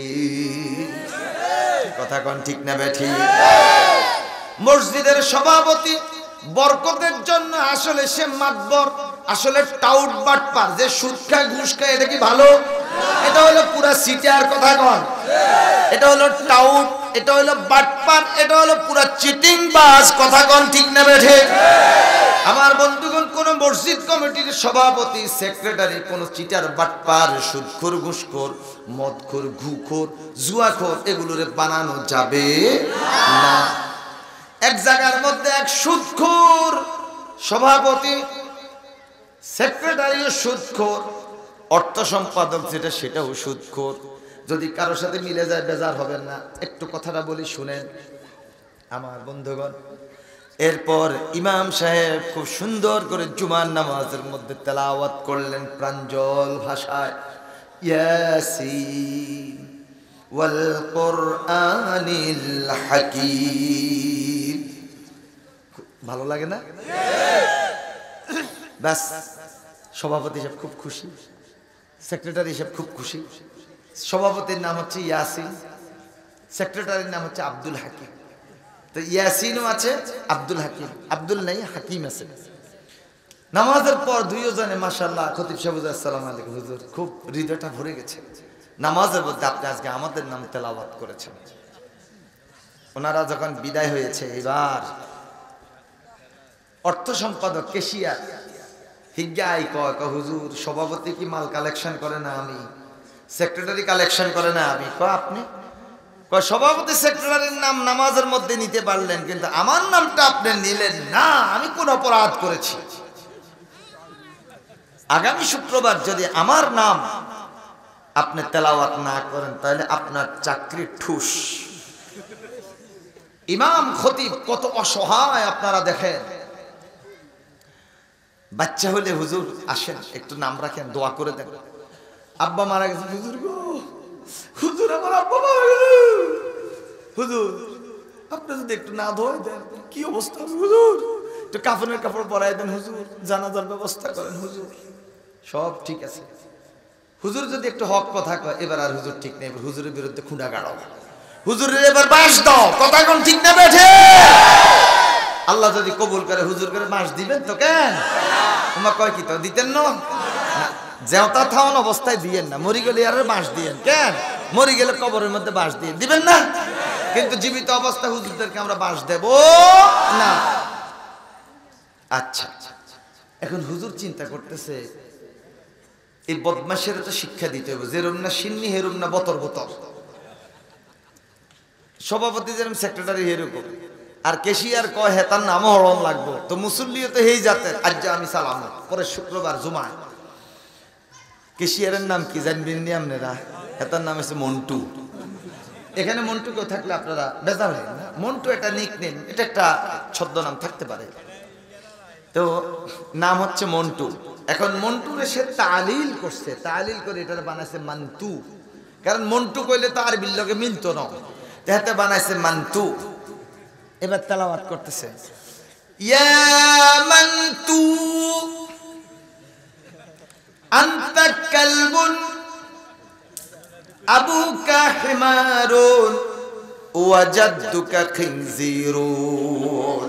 কথা কোন ঠিক না বেঠিক? মসজিদের সভাপতি বরকতের জন্য আসলে সে মাতবর, আসলে টাউট বাটপার, যে সুদ খায় ঘুষ খায়। এটা কি ভালো? এটা হলো পুরা সিটার। কথা কন, এটা হলো টাউট, এটা হলো বাটপার, এটা হলো পুরা চিটিং বাজ। কথা কন ঠিক না বেঠিক? আমার বন্ধুগণ, কোন মসজিদ কমিটির সভাপতি, সেক্রেটারি কোন চিটার, বাটপার, সুদখোর, ঘুষখোর, মদখোর, ঘুখোর, জুয়াখোর এগুলোরে বানানো যাবে না। এক জায়গার মধ্যে এক সুদখোর সভাপতি, সেক্রেটারিও সুদখোর, অর্থ সম্পাদক যেটা সেটাও সুদখোর। যদি কারোর সাথে মিলে যায় বেজার হবেন না, একটু কথাটা বলি শুনেন আমার বন্ধুগণ। এরপর ইমাম সাহেব খুব সুন্দর করে জুমার নামাজের মধ্যে তেলাওয়াত করলেন প্রাঞ্জল ভাষায়, ইয়াসিন ওয়াল কুরআনিল হাকীম। ভালো লাগে না? ব্যাস, সভাপতি সাহেব খুব খুশি, সেক্রেটারি সাহেব খুব খুশি। সভাপতির নাম হচ্ছে ইয়াসিন, সেক্রেটারির নাম হচ্ছে আব্দুল হাকিম। তো ইয়াসিনও আছে, আব্দুল হাকিম, আব্দুল নাই, হাকিম আছে। নামাজের পর দুইজনে মাশাআল্লাহ, খতিব সাহেব আসসালামু আলাইকুম হুজুর, খুব হৃদয়টা ভরে গেছে। নামাজের মধ্যে আপনি আজকে আমাদের নাম তেলাওয়াত করেছেন। ওনারা যখন বিদায় হয়েছে, এবার অর্থ সম্পাদক কেশিয়ার হিজ্ঞাই কয় ক হুজুর সভাপতি কি মাল কালেকশন করে না আমি, সেক্রেটারি কালেকশন করে না আমি। কয় আপনি? কয় সভাপতি সেক্রেটারির নাম নামাজের মধ্যে নিতে পারলেন, কিন্তু আমার নামটা আপনি নিলেন না, আমি কোন অপরাধ করেছি? আগামী শুক্রবার যদি আমার নাম আপনি তেলাওয়াত না করেন তাহলে আপনার চাকরি ঠুস। ইমাম খতিব কত অসহায় আপনারা দেখেন। বাচ্চা হলে হুজুর আসেন একটু নাম রাখেন, দোয়া করে দেন। আব্বা মারা গেছে, হুজুর গো হুজুর আমার আব্বা মারা গেছে, হুজুর আপনি যদি একটু না ধোয় দেন কি অবস্থা হবে হুজুর, একটু কাফনের কাপড় পরাই দেন হুজুর, জানাজার ব্যবস্থা করেন হুজুর। সব ঠিক আছে, হুজুর যদি একটু হক কথা কয় এবার আর হুজুর ঠিক নেই, এবার হুজুরের বিরুদ্ধে খুঁড়া গাড়াও, হুজুরের এবার বাস দাও, কথা কোন ঠিক না বেঠে? আল্লাহ যদি কবুল করে হুজুর করে বাস দিবেন তো? কেন তোমার কয় কি তো দিতেন না? জেওতা থাউন অবস্থায় দিয়েন না, মরি গেলে আর বাস দিয়েন। কেন মরি গেলে কবরের মধ্যে বাস দিয়ে দিবেন না, কিন্তু জীবিত অবস্থায় হুজুরদেরকে আমরা বাস দেব না। আচ্ছা, এখন হুজুর চিন্তা করতেছে এই বদমাশের তো শিক্ষা দিতে হবে, যেরম না সিন্নি হেরুম না বতর বতর, সভাপতি যেরকম সেক্রেটারি হেরকম, আর কেশিয়ার কয় হে তার নামও হরণ লাগবো, তো মুসল্লিও তো হেই জাতের। আজ আমি সালাম পরে শুক্রবার জুমায়, কেশিয়ারের নাম কি জানবেন নি আপনারা? তার নাম হচ্ছে মন্টু। এখানে মন্টু কেউ থাকলে আপনারা বেজার হয় না, মন্টু একটা নিক নেম, এটা একটা ছদ্মনাম থাকতে পারে, তো নাম হচ্ছে মন্টু। এখন মন্টুরে সে তালিল করছে, তালিল করে এটা বানাইছে মান্তু, কারণ মন্টু কইলে তো আর বিল্লকে মিলতো না, তাতে বানাইছে মান্তু। এবার তেলাওয়াত করতেছে, ইয়া মান্তু আনতা কালবুন আবুকা হিমারুন ওয়া জাদ্দুকা খিনজিরুন।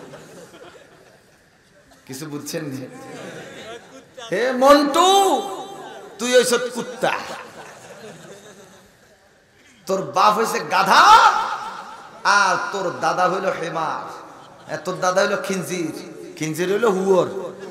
কিছু বুঝছেন না? হে মন্টু তুই হইছ কুত্তা, তোর বাপ হইছে গাধা, আর তোর দাদা হইল হেমার, তোর দাদা হইল খিনজির, খিনজির হইল হুয়র।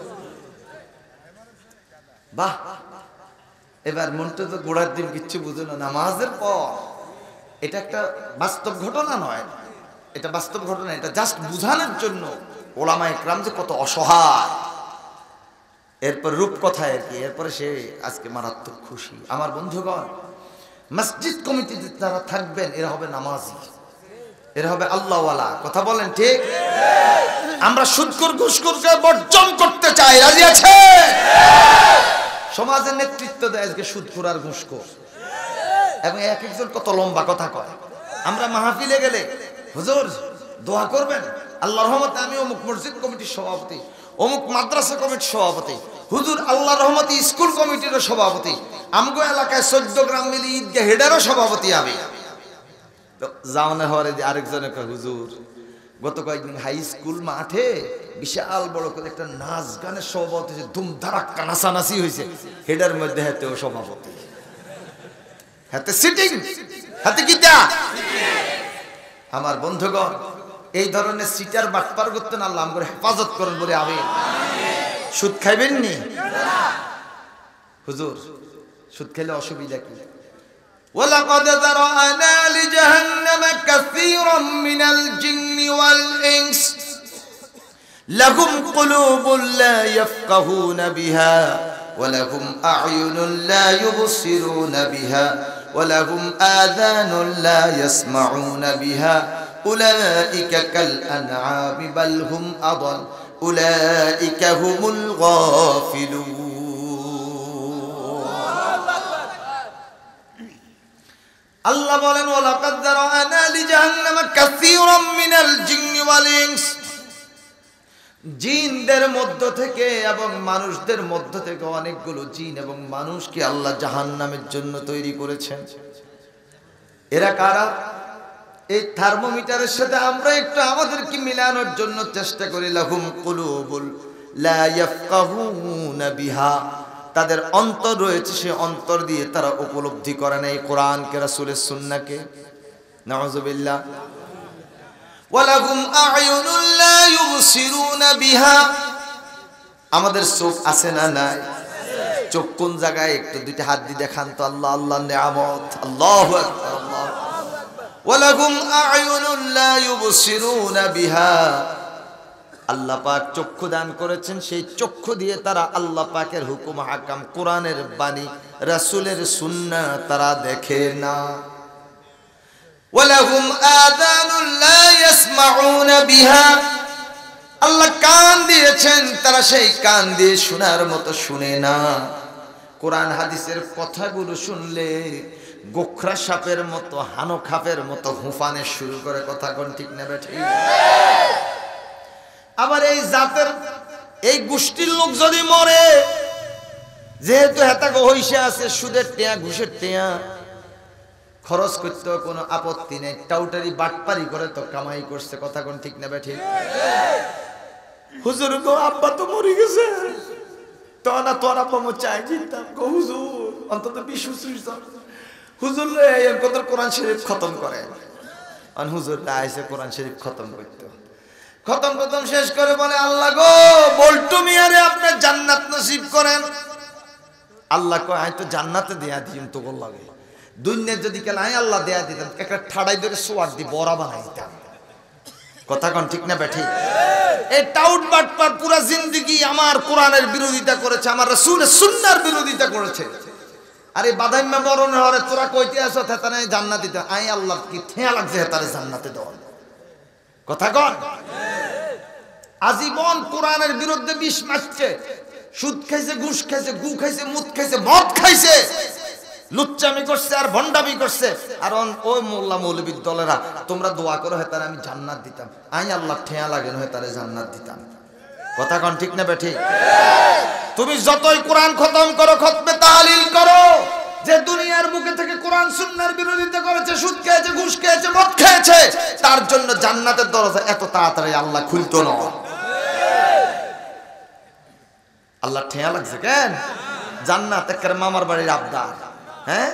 বাহ, এবার মন্টু তো গোড়ার দিন কিচ্ছু বুঝে না, নামাজের পর। এটা একটা বাস্তব ঘটনা নয়, এটা বাস্তব ঘটনা, এটা জাস্ট বুঝানোর জন্য ওলামা ইকরাম যে কত অসহায়। এরপর রূপকথায় আর কি, এরপরে সে আজকে মারাত্মক খুশি। আমার বন্ধুগণ, মসজিদ কমিটিতে যারা থাকবেন এরা হবে নামাজি, এরা হবে আল্লাহওয়ালা। কথা বলেন ঠিক? আমরা সুদখোর ঘুষখোরকে বর্জন করতে চাই, রাজি আছে? সমাজের নেতৃত্ব দেয় আজকে সুদখোর আর ঘুষখোর, এবং এক একজন কত লম্বা কথা কয়। আমরা মাহফিলে গেলে হুজুর দোয়া করবেন, আল্লাহর রহমতে আমি অমুক মসজিদ কমিটির সভাপতি, অমুক মাদ্রাসা কমিটির সভাপতি, হুজুর আল্লাহর রহমতে স্কুল কমিটির সভাপতি, আমগো এলাকায় চোদ্দ গ্রাম মিলি ঈদগাহ হেডারও সভাপতি আমি। যাওনে হরে আরেকজনে কয় হুজুর গত কয়েকদিন হাই স্কুল মাঠে বিশাল বড় করে একটা নাচ গানের সভাপতি, ধুমধারাক্কা নাচানাচি হয়েছে, হেডার মধ্যে হাতেও সভাপতি, হাতে সিটিং, হাতে গীতা। আমার বন্ধুগণ, এই ধরনের সিটার বাটপার করতেন, আল্লাহ আমগো হেফাজত করেন বলে আমি। সুদ খাইবেন নি হুজুর? সুদ খেলে অসুবিধা কি? ওয়ালাকাদ যারানা লিজাহান্নামা কাসীরাম মিনাল জিন্নি ওয়াল ইনস লাহুম কুলুবুন লা ইয়াফকাহুনা বিহা ওয়া লাহুম আ'য়ুনুন লা ইউবসিরুনা বিহা ওয়া লাহুম আযানুন লা ইয়াসমাউনা বিহা উলাইকা কাল আনআমি বাল হুম আদাল উলাইকা হুমুল গাফিলুন। আল্লাহ বলেন ওয়ালাকাদ যারানা লিজাহান্নামা কাসীরাম মিনাল জিন্নি ওয়াল ইনস, জিনদের মধ্য থেকে এবং মানুষদের মধ্য থেকে অনেকগুলো জিন এবং মানুষকে আল্লাহ জাহান্নামের জন্য তৈরি করেছেন। এরা কারা? এই থার্মোমিটারের সাথে আমরা একটু আমাদেরকে মিলানোর জন্য চেষ্টা করি। লাহুম কুলুবুল লা ইয়াফকাহুনা বিহা, তাদের অন্তর রয়েছে, সে অন্তর দিয়ে তারা উপলব্ধি করে না এই কোরআনকে, রাসূলের সুন্নাহকে। নাউযুবিল্লাহ। ওয়ালাহুম আ'য়ুনুন লা ইউবসিরুনা বিহা, আমাদের চোখ আছে না নাই? চোখ কোন জায়গায়? একটু দুইটা হাত দিয়ে দেখান তো। আল্লাহ আল্লাহ নিয়ামত। আল্লাহু আকবার, আল্লাহ। ওয়ালাহুম আ'য়ুনুন লা ইউবসিরুনা বিহা, আল্লাহ পাক চক্ষু দান করেছেন, সেই চক্ষু দিয়ে তারা আল্লাহ পাকের হুকুম হাকাম, কোরআনের বাণী, রাসূলের সুন্নাহ তারা দেখে না। ওয়ালাহুম আযানুন লা ইয়াসমাউনা বিহা, আল্লাহ কান দিয়েছেন, তারা সেই কান দিয়ে শোনার মতো শুনে না। কোরআন হাদিসের কথাগুলো শুনলে গোখরা সাপের মতো, হানো খাপের মতো হুফানে শুরু করে। কথা কোন ঠিক না বেঠিক? আবার এই জাতের এই গোষ্ঠীর লোক যদি মরে, যেহেতু হেতাকে হইসে আছে, সুদের টেয়া ঘুষের টেয়া খরচ করতে কোনো আপত্তি নেই, টাউটারি বাটপারি করে তো কামাই করছে। কথা কোন ঠিক না বেঠিক? হুজুর গো আব্বা তো মরে গেছে, তো না তোর আব্বা মো চাই দিতাম গো হুজুর, অন্তত বিশ হুজুর হুজুর এই কত কোরআন শরীফ খতম করে। আর হুজুর আইসে কোরআন শরীফ খতম করতে, খতম খতম শেষ করে বলে, আল্লাহ গো বল্টু মিয়ারে আপনি জান্নাত নসিব করেন। আল্লাহ কয় আই তো জান্নাতে দেয়া দিম তো বল লাগে, দুনিয়ায় যদি কেন আই আল্লাহ দেয়া দিতাম, একটা ঠাড়াই ধরে সোয়ার দি বড়া বানাই দিতাম। কথা কোন ঠিক না বেঠিক? এই টাউট বাটপার পুরা জিন্দেগি আমার কোরআনের বিরোধিতা করেছে, আমার রাসূলের সুন্নাহর বিরোধিতা করেছে। আরে বাদাইম্মা মরণের হরে তোরা কইতে আসো হেতারে জান্নাত দিতে, আই আল্লাহ কি ঠেয়া লাগছে হেতারে জান্নাতে দেওয়া। কথা কন, আজীবন কোরআনের বিরুদ্ধে বিষ মারছে, সুদ খাইছে, ঘুষ খাইছে, গু খাইছে, মুত খাইছে, মদ খাইছে, লুচ্চামি করছে আর ভণ্ডামি করছে। আর ওই মোল্লা মৌলবীর দলেরা তোমরা দোয়া করো হেতারে আমি জান্নাত দিতাম, আই আল্লাহ ঠেয়া লাগে না হেতারে জান্নাত দিতাম। কথা কন ঠিক না বেঠিক? তুমি যতই কোরআন খতম করো, খতমে তাহলিল করো, যে দুনিয়ার বুকে থেকে কোরআন সুন্নাহর বিরোধিতা করেছে, সুদ খেয়েছে, ঘুষ খেয়েছে, মদ খেয়েছে, তার জন্য জান্নাতের দরজা এত তাড়াতাড়ি আল্লাহ খুলতো না। আল্লাহ ঠেয়া লাগছে কেন? জান্নাত একের মামার বাড়ির আবদার। হ্যাঁ,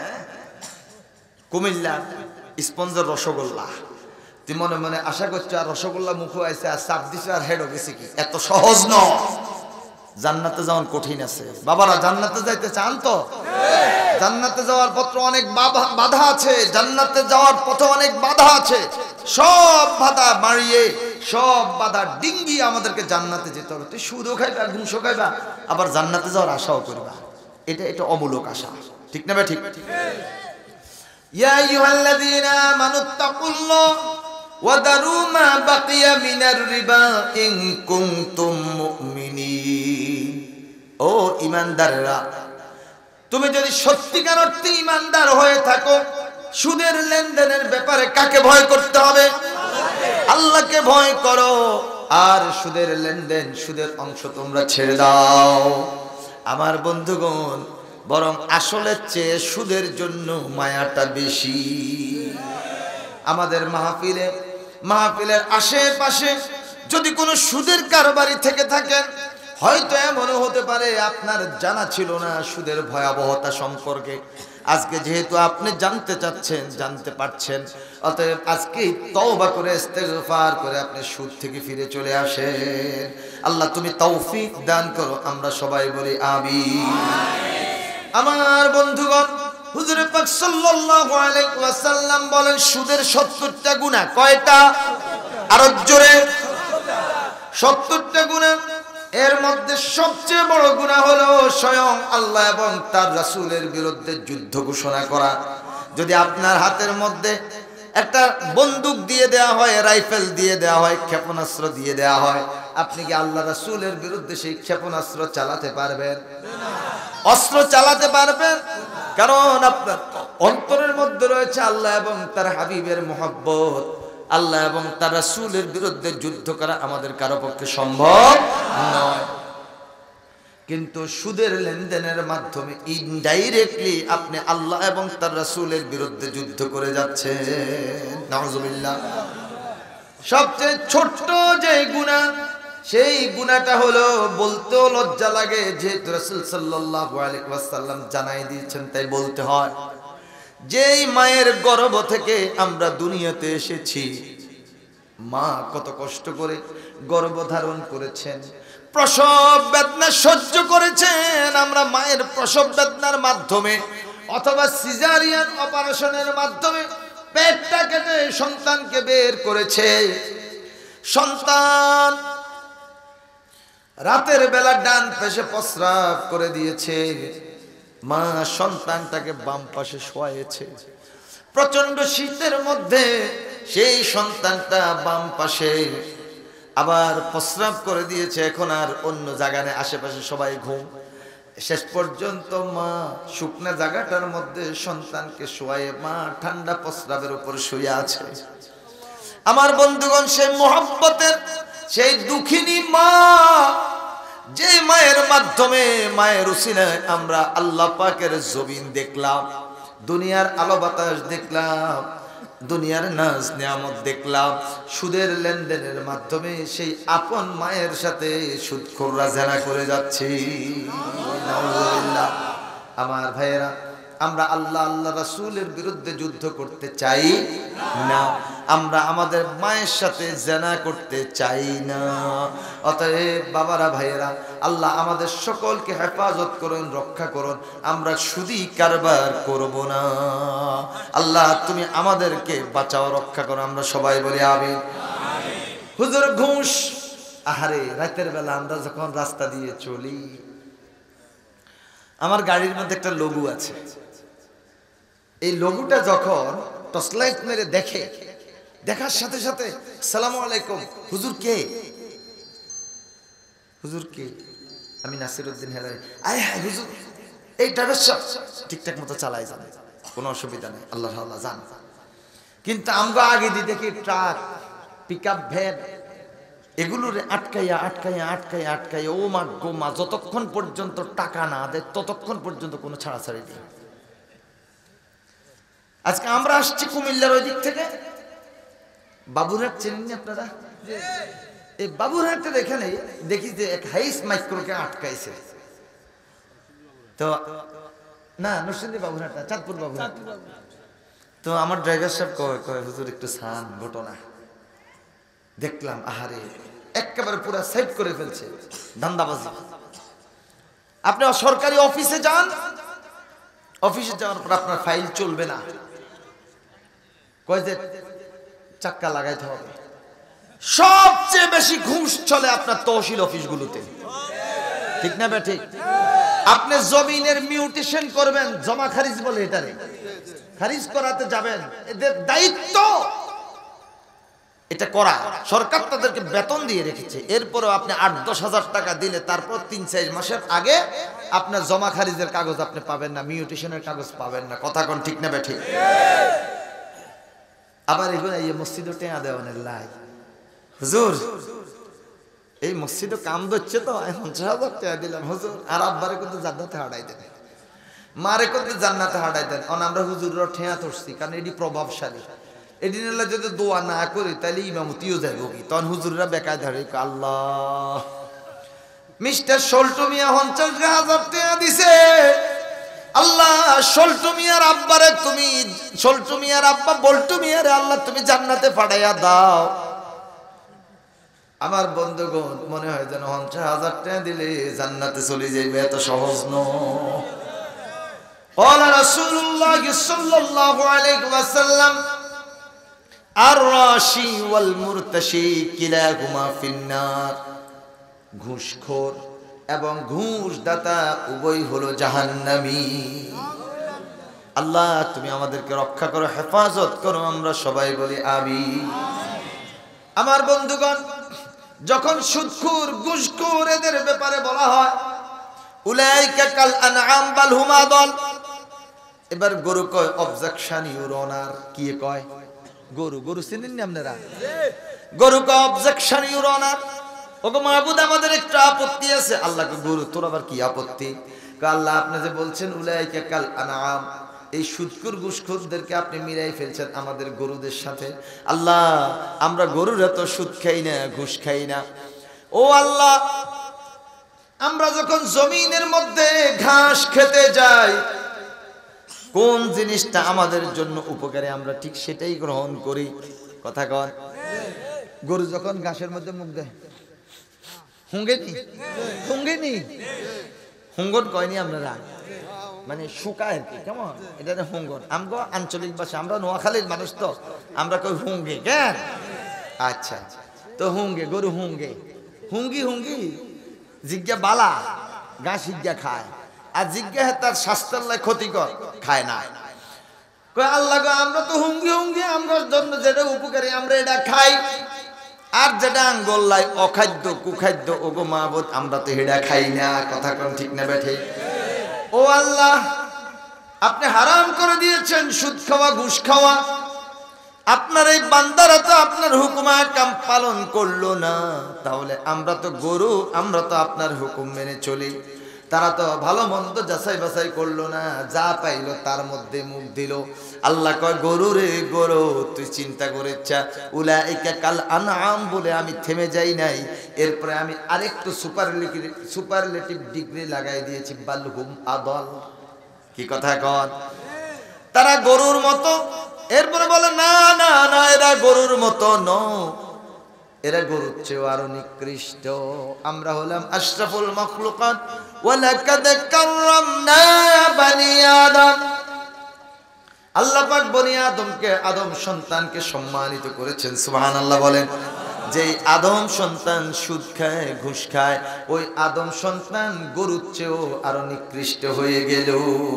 কুমিল্লা স্পঞ্জের রসগোল্লা, তুই মনে মনে আশা করছো আর রসগোল্লা মুখে আইছে আর চাপ দিছে আর হেড গেছে কি? এত সহজ নয়। জান্নাতে যাওয়ার কঠিন আছে বাবারা। জান্নাতে যাইতে চান তো? জান্নাতে যাওয়ার পথে অনেক বাধা আছে, জান্নাতে যাওয়ার পথে অনেক বাধা আছে। সব বাধা মারিয়ে, সব বাধা ডিঙ্গিয়ে আমাদেরকে জান্নাতে যেতে হবে। তুই সুদও খাইবা, ঘুষও খাইবা, আবার জান্নাতে যাওয়ার আশাও করবা, এটা এটা অমূলক আশা। ঠিক না ভাই? ঠিক। ইয়া আইয়ুহাল্লাযীনা আমানুত্তাকুল্লাহ ওয়া দারু মা বাকিয়া মিনার রিবা ইন কুনতুম মুমিনিন। ও ঈমানদাররা, তুমি যদি সত্যিকার অর্থে ঈমানদার হয়ে থাকো, সুদের লেনদেনের ব্যাপারে কাকে ভয় করতে হবে? আল্লাহকে ভয় করো। আর সুদের লেনদেন, সুদের অংশ তোমরা ছেড়ে দাও। আমার বন্ধুগণ, বরং আসলের চেয়ে সুদের জন্য মায়াটা বেশি। আমাদের মাহফিলে, মাহফিলের আশেপাশে যদি কোনো সুদের কারবারি থেকে থাকেন, হয়তো এমনও হতে পারে আপনার জানা ছিল না সুদের ভয়াবহতা সম্পর্কে। আজকে যেহেতু আপনি জানতে চাচ্ছেন, জানতে পারছেন, অতএব আজকেই তওবা করে ইস্তেগফার করে আপনি সুদ থেকে ফিরে চলে আসেন। আল্লাহ তুমি তৌফিক দান করো, আমরা সবাই বলি আমিন। আমার বন্ধুগণ, হুজুর পাক সাল্লাল্লাহু আলাইহি ওয়াসাল্লাম বলেন সুদের সত্তরটা গুনাহ। কয়টা? আরো জোরে। সত্তরটা গুনাহ। এর মধ্যে সবচেয়ে বড় গুনাহ হলো স্বয়ং আল্লাহ এবং তার রাসূলের বিরুদ্ধে যুদ্ধ ঘোষণা করা। যদি আপনার হাতের মধ্যে একটা বন্দুক দিয়ে দেওয়া হয়, রাইফেল দিয়ে দেওয়া হয়, ক্ষেপণাস্ত্র দিয়ে দেওয়া হয়, আপনি কি আল্লাহ রাসূলের বিরুদ্ধে সেই ক্ষেপণাস্ত্র চালাতে পারবেন? অস্ত্র চালাতে পারবেন? কারণ আপনার অন্তরের মধ্যে রয়েছে আল্লাহ এবং তার হাবিবের মহব্বত। আল্লাহ এবং তার রাসূলের বিরুদ্ধে যুদ্ধ করা আমাদের কারো পক্ষে সম্ভব নয়। কিন্তু সুদের লেনদেনের মাধ্যমে ইনডাইরেক্টলি আপনি আল্লাহ এবং তার রাসূলের বিরুদ্ধে যুদ্ধ করে যাচ্ছেন। নাউজুবিল্লাহ। সবচেয়ে ছোট্ট যে গুনাহ, সেই গুনাহটা হলো, বলতেও লজ্জা লাগে, যেহেতু রাসূল সাল্লাল্লাহু আলাইহি ওয়াসাল্লাম জানাই দিয়েছেন তাই বলতে হয়। যেই মায়ের গর্ভ থেকে আমরা দুনিয়াতে এসেছি, মা কত কষ্ট করে গর্ভধারণ করেছেন, প্রসব বেদনা সহ্য করেছেন। আমরা মায়ের প্রসব বেদনার মাধ্যমে অথবা সিজারিয়ান অপারেশনের মাধ্যমে পেটটা কেটে সন্তানকে বের করেছে। সন্তান রাতের বেলা ডান পাশে প্রস্রাব করে দিয়েছে, মা সন্তানটাকে বাম পাশে শোয়াইছে। প্রচন্ড শীতের মধ্যে সেই সন্তানটা বাম পাশে আবার প্রস্রাব করে দিয়েছে, এখন আর অন্য জায়গায় আশেপাশে সবাই ঘুম। শেষ পর্যন্ত মা শুকনা জায়গাটার মধ্যে সন্তানকে শোয়ায়ে মা ঠান্ডা প্রস্রাবের উপর শুয়ে আছে। আমার বন্ধুগণ, সেই মোহব্বতের সেই দুঃখিনী মা, যে মায়ের মাধ্যমে মায়ের উসিলায় আমরা আল্লাহ পাকের জমিন দেখলাম, দুনিয়ার আলো বাতাস দেখলাম, দুনিয়ার নাজ নিয়ামত দেখলাম, সুদের লেনদেনের মাধ্যমে সেই আপন মায়ের সাথে সুদখোররা জেনা করে যাচ্ছে। নাউজুবিল্লাহ। আমার ভাইয়েরা, আমরা আল্লাহ আল্লাহ রাসূলের বিরুদ্ধে যুদ্ধ করতে চাই না, আমরা আমাদের মায়ের সাথে জেনা করতে চাই না। অতএব বাবারা, ভাইয়েরা, আল্লাহ আমাদের সকলকে হেফাজত করুন, রক্ষা করুন। আমরা সুদী কারবার করব না। আল্লাহ তুমি আমাদেরকে বাঁচাও, রক্ষা করো। আমরা সবাই বলি আমিন। হুজুর, ঘুষ, আহারে রাতের বেলা আমরা যখন রাস্তা দিয়ে চলি, আমার গাড়ির মধ্যে একটা লোগো আছে। এই লোগোটা যখন টর্চলাইট মেরে দেখে, দেখার সাথে সাথে সালামু আলাইকুম, হুজুর কে? হুজুর কে? আমি নাসিরউদ্দিন হেলালি। আয় হায় হুজুর, এই ড্রাইভার সাহেব ঠিকঠাক মতো চালায়, জানে, কোনো অসুবিধা নেই, আল্লাহ আল্লাহ জান। কিন্তু আমরা আগে দিয়ে দেখি ট্রাক, পিক আপ, ভ্যান, এগুলোর আটকাইয়া আটকাইয়া আটকাইয়া আটকাইয়া ও মা গো মা, যতক্ষণ পর্যন্ত টাকা না দেয় ততক্ষণ পর্যন্ত কোনো ছাড়াছাড়ি নেই। আজকে আমরা আসছি কুমিল্লার ওই দিক থেকে, বাবুরহাট চেনেন আপনারা? এই বাবুরহাটের এখানে দেখি যে এক হাইস মাইক্রোকে আটকাইছে। তো না, নরসিংদী বাবুরহাট না, চাঁদপুর বাবুরহাট। তো আমার ড্রাইভার সাহেব কয় কয় হুজুর একটু সান, ঘটনা দেখলাম। আহারে, একেবারে পুরো সেট করে ফেলছে, ধান্দাবাজি। আপনি সরকারি অফিসে যান, অফিসে যাওয়ার পর আপনার ফাইল চলবে না, কয় যে চাক্কা লাগাইতে হবে। সবচেয়ে বেশি ঘুষ চলে আপনার তহসিল অফিসগুলোতে, ঠিক না বে ঠিক? আপনি জমিনের মিউটেশন করবেন, জমা খারিজ বলে এটারে, খারিজ করাতে যাবেন, এদের দায়িত্ব এটা করা। সরকার তাদেরকে বেতন দিয়ে রেখেছে, এরপরও আপনি আট দশ হাজার টাকা দিলে তারপর তিন চার মাসের আগে আপনার জমা খারিজের কাগজ আপনি পাবেন না, মিউটেশনের কাগজ পাবেন না। কথা কোন ঠিক না বে ঠিক? আবার এগুলো এই মসজিদও টেয়া দেওয়ানের লাই, হুজুর এই মসজিদও কাম ধরছে তো পঞ্চাশ হাজার টাকা দিলাম হুজুর, আর আব্বারে কিন্তু জান্নাতে হাঁটাই দেন, মারে কিন্তু জান্নাতে হাঁটাই দেন। কারণ আমরা হুজুররা ঠেয়া ধরছি, কারণ এটি প্রভাবশালী। এটি নিলে যদি দোয়া না করি তাহলে ইমামতিও যাইব কি, তখন হুজুররা বেকায় ধরে আল্লাহ। মিস্টার সল্টু মিয়া পঞ্চাশ হাজার টাকা দিছে, আল্লাহ সল্টু মিয়ার আব্বারে তুমি, সল্টু মিয়ার আব্বা বল্টু মিয়ারে আল্লাহ তুমি জান্নাতে পাঠাইয়া দাও। আমার বন্ধুগণ, মনে হয় যেন পঞ্চাশ হাজার টাকা দিলে জান্নাতে চলে যাইবে, এত সহজ নয়। ক্বালা রাসূলুল্লাহ সাল্লাল্লাহু আলাইহি ওয়াসাল্লাম, আর রাশি ওয়াল মুরতাশি কিলাহুমা ফিন্নার। ঘুষখোর এবং ঘুষদাতা উভয় হলো জাহান্নামী। আল্লাহ তুমি আমাদেরকে রক্ষা করো, হেফাজত করো। আমরা সবাই বলি আমিন। আমার বন্ধুগণ, যখন সুদখোর, ঘুষখোর এদের ব্যাপারে বলা হয় উলাইকা কাল আনআম বাল হুম আদল, এবার গরু কয় অবজেকশন ইউর অনার। কি কয়? গরু, গরু চিনেন না আপনারা? গরু কয় অবজেকশন ইউর অনার। ওগো মাহবুদ, আমাদের একটা আপত্তি আছে। আল্লাহকে, গরু তোর আবার কি আপত্তি? আল্লাহ আপনি যে বলছেন উলাইকা কাল আনআম, এই সুদখোর ঘুষখোরদেরকে আপনি মিলাই ফেলছেন আমাদের গরুদের সাথে। আল্লাহ আমরা গরুর এত সুদ খাই না, ঘুষ খাই না। ও আল্লাহ, আমরা যখন জমিনের মধ্যে ঘাস খেতে যাই, কোন জিনিসটা আমাদের জন্য উপকারী আমরা ঠিক সেটাই গ্রহণ করি। কথা কন, গরু যখন ঘাসের মধ্যে মুখ দেয় হুঙ্গেনি হুঙ্গেনি হুঙ্গন কয়নি আপনারা মানে শুকায় আর কি কেমন এটা হুঙ্গন আমগো আঞ্চলিক ভাষা আমরা নোয়াখালীর মানুষ তো আমরা কই হুঙ্গে কেন আচ্ছা তো হুঙ্গে গরু হুঙ্গে হুঙ্গি হুঙ্গি জিজ্ঞা বালা ঘাস জিজ্ঞা খায় আর জিজ্ঞা তার স্বাস্থ্যের ক্ষতিকর খায় না কয় আল্লাহ গো আমরা তো হুঙ্গি হুঙ্গি আমগোর জন্য যেটা উপকারী আমরা এটা খাই আর যেটা আঙ্গল্লাই অখাদ্য কুখাদ্য ওগো মাহবুদ আমরা তো হেডা খাই না কথা কোন ঠিক না বেঠে ও আল্লাহ আপনি হারাম করে দিয়েছেন সুদ খাওয়া ঘুষ খাওয়া আপনার এই বান্দারা তো আপনার হুকুম আহকাম পালন করলো না তাহলে আমরা তো গরু আমরা তো আপনার হুকুম মেনে চলি তারা তো ভালো মন্দ যাচাই বাছাই করলো না যা পাইলো তার মধ্যে মুখ দিল আল্লাহ কয় গরু রে গরু তুই চিন্তা করেছা উলাইকা কাল আনআম বলে আমি থেমে যাই নাই এরপরে আমি আরেকটু সুপারলেটিভ সুপারলেটিভ ডিগ্রি লাগাই দিয়েছি বালহুম আদল কি কথা কন তারা গরুর মতো এরপরে বলে না না না এরা গরুর মতো নয় এরা গরুর চেয়েও আরো নিকৃষ্ট আমরা হলাম আশরাফুল মাখলুকাত ওয়ালাকাদ কাররামনা বানি আদম আল্লাহ পাক বনি আদমকে আদম সন্তানকে সম্মানিত করেছেন সুবহানাল্লাহ বলেন যে আদম সন্তান সুদ খায় ঘুষ খায় ওই আদম সন্তান গরুর চেয়েও আরো নিকৃষ্ট হয়ে গেল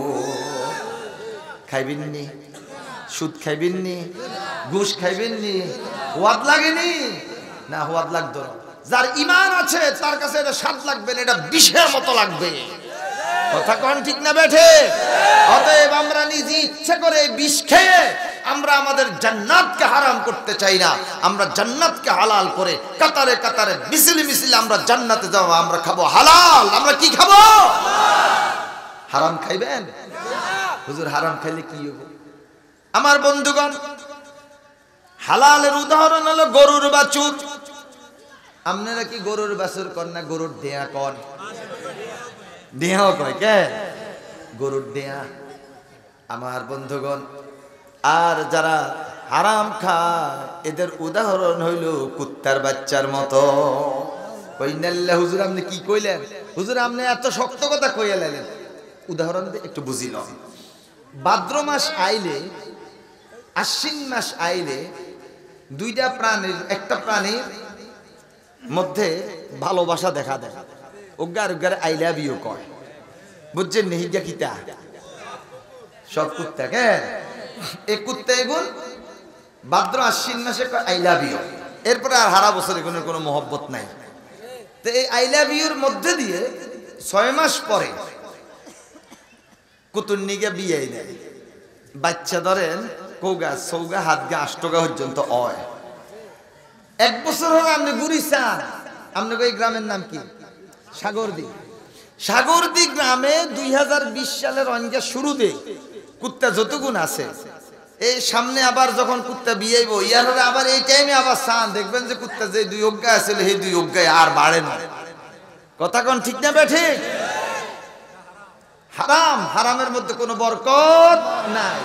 খাইবেননি সুদ খাইবেননি ঘুষ খাইবেননি ওয়াদ লাগেনি না ওয়াদ লাগতো না যার ঈমান আছে তার কাছে এটা স্বাদ লাগবে না এটা বিষের মতো লাগবে কথা কোন ঠিক না বেঠে অতএব আমরা নিজে ইচ্ছা করে বিষ খেয়ে আমরা আমাদের জান্নাতকে হারাম করতে চাই না আমরা জান্নাতকে হালাল করে কাতারে কাতারে মিছিলে মিছিলে আমরা জান্নাতে যাব আমরা খাবো হালাল আমরা কি খাবো হারাম খাইবেন হুজুর হারাম খাইলে কি হবে আমার বন্ধুগণ হালালের উদাহরণ হলো গরুর বাছুর আপনারা কি গরুর বাছুর কর না গরুর দেয়া কর দেয়াও কয় কে গরুর দেয়া আমার বন্ধুগণ আর যারা হারাম খায় এদের উদাহরণ হইল কুত্তার বাচ্চার মতো কইনাল্লাহ হুজুর আপনি কি কইলেন হুজুর আপনি এত শক্ত কথা কইয়া লাইলেন উদাহরণ দিয়ে একটু বুঝিল ভাদ্র মাস আইলে আশ্বিন মাস আইলে দুইটা প্রাণীর একটা প্রাণীর মধ্যে ভালোবাসা দেখা দেয় ওগার ওগার আই লাভ ইউ কয় বুঝছেন নেহিজা কিতা সব কুত্তা কে এই কুত্তা এগুন ভাদ্র আশ্বিন মাসে কয় আই লাভ ইউ এরপরে আর হারা বছর এগুনের কোনো মহব্বত নাই তো এই আই লাভ ইউর মধ্যে দিয়ে ছয় মাস পরে কুতুর নিগে বিয়ে দেয় বাচ্চা ধরেন কৌগা সৌগা হাত গা আষ্টগা পর্যন্ত অয় এক বছর হলো আপনি গুড়ি চান আপনাকে এই গ্রামের নাম কি সাগরদি সাগরদি গ্রামে দুই হাজার বিশ সালের অঞ্জা শুরুতে কুত্তা যতগুণ আছে এই সামনে আবার যখন কুত্তা বিয়েইব ইয়ার হলে আবার এই টাইমে আবার চান দেখবেন যে কুত্তা যে দুই অজ্ঞা আছে সেই দুই অজ্ঞায় আর বাড়ে না কথা কোন ঠিক না ঠিক হারাম হারামের মধ্যে কোনো বরকত নাই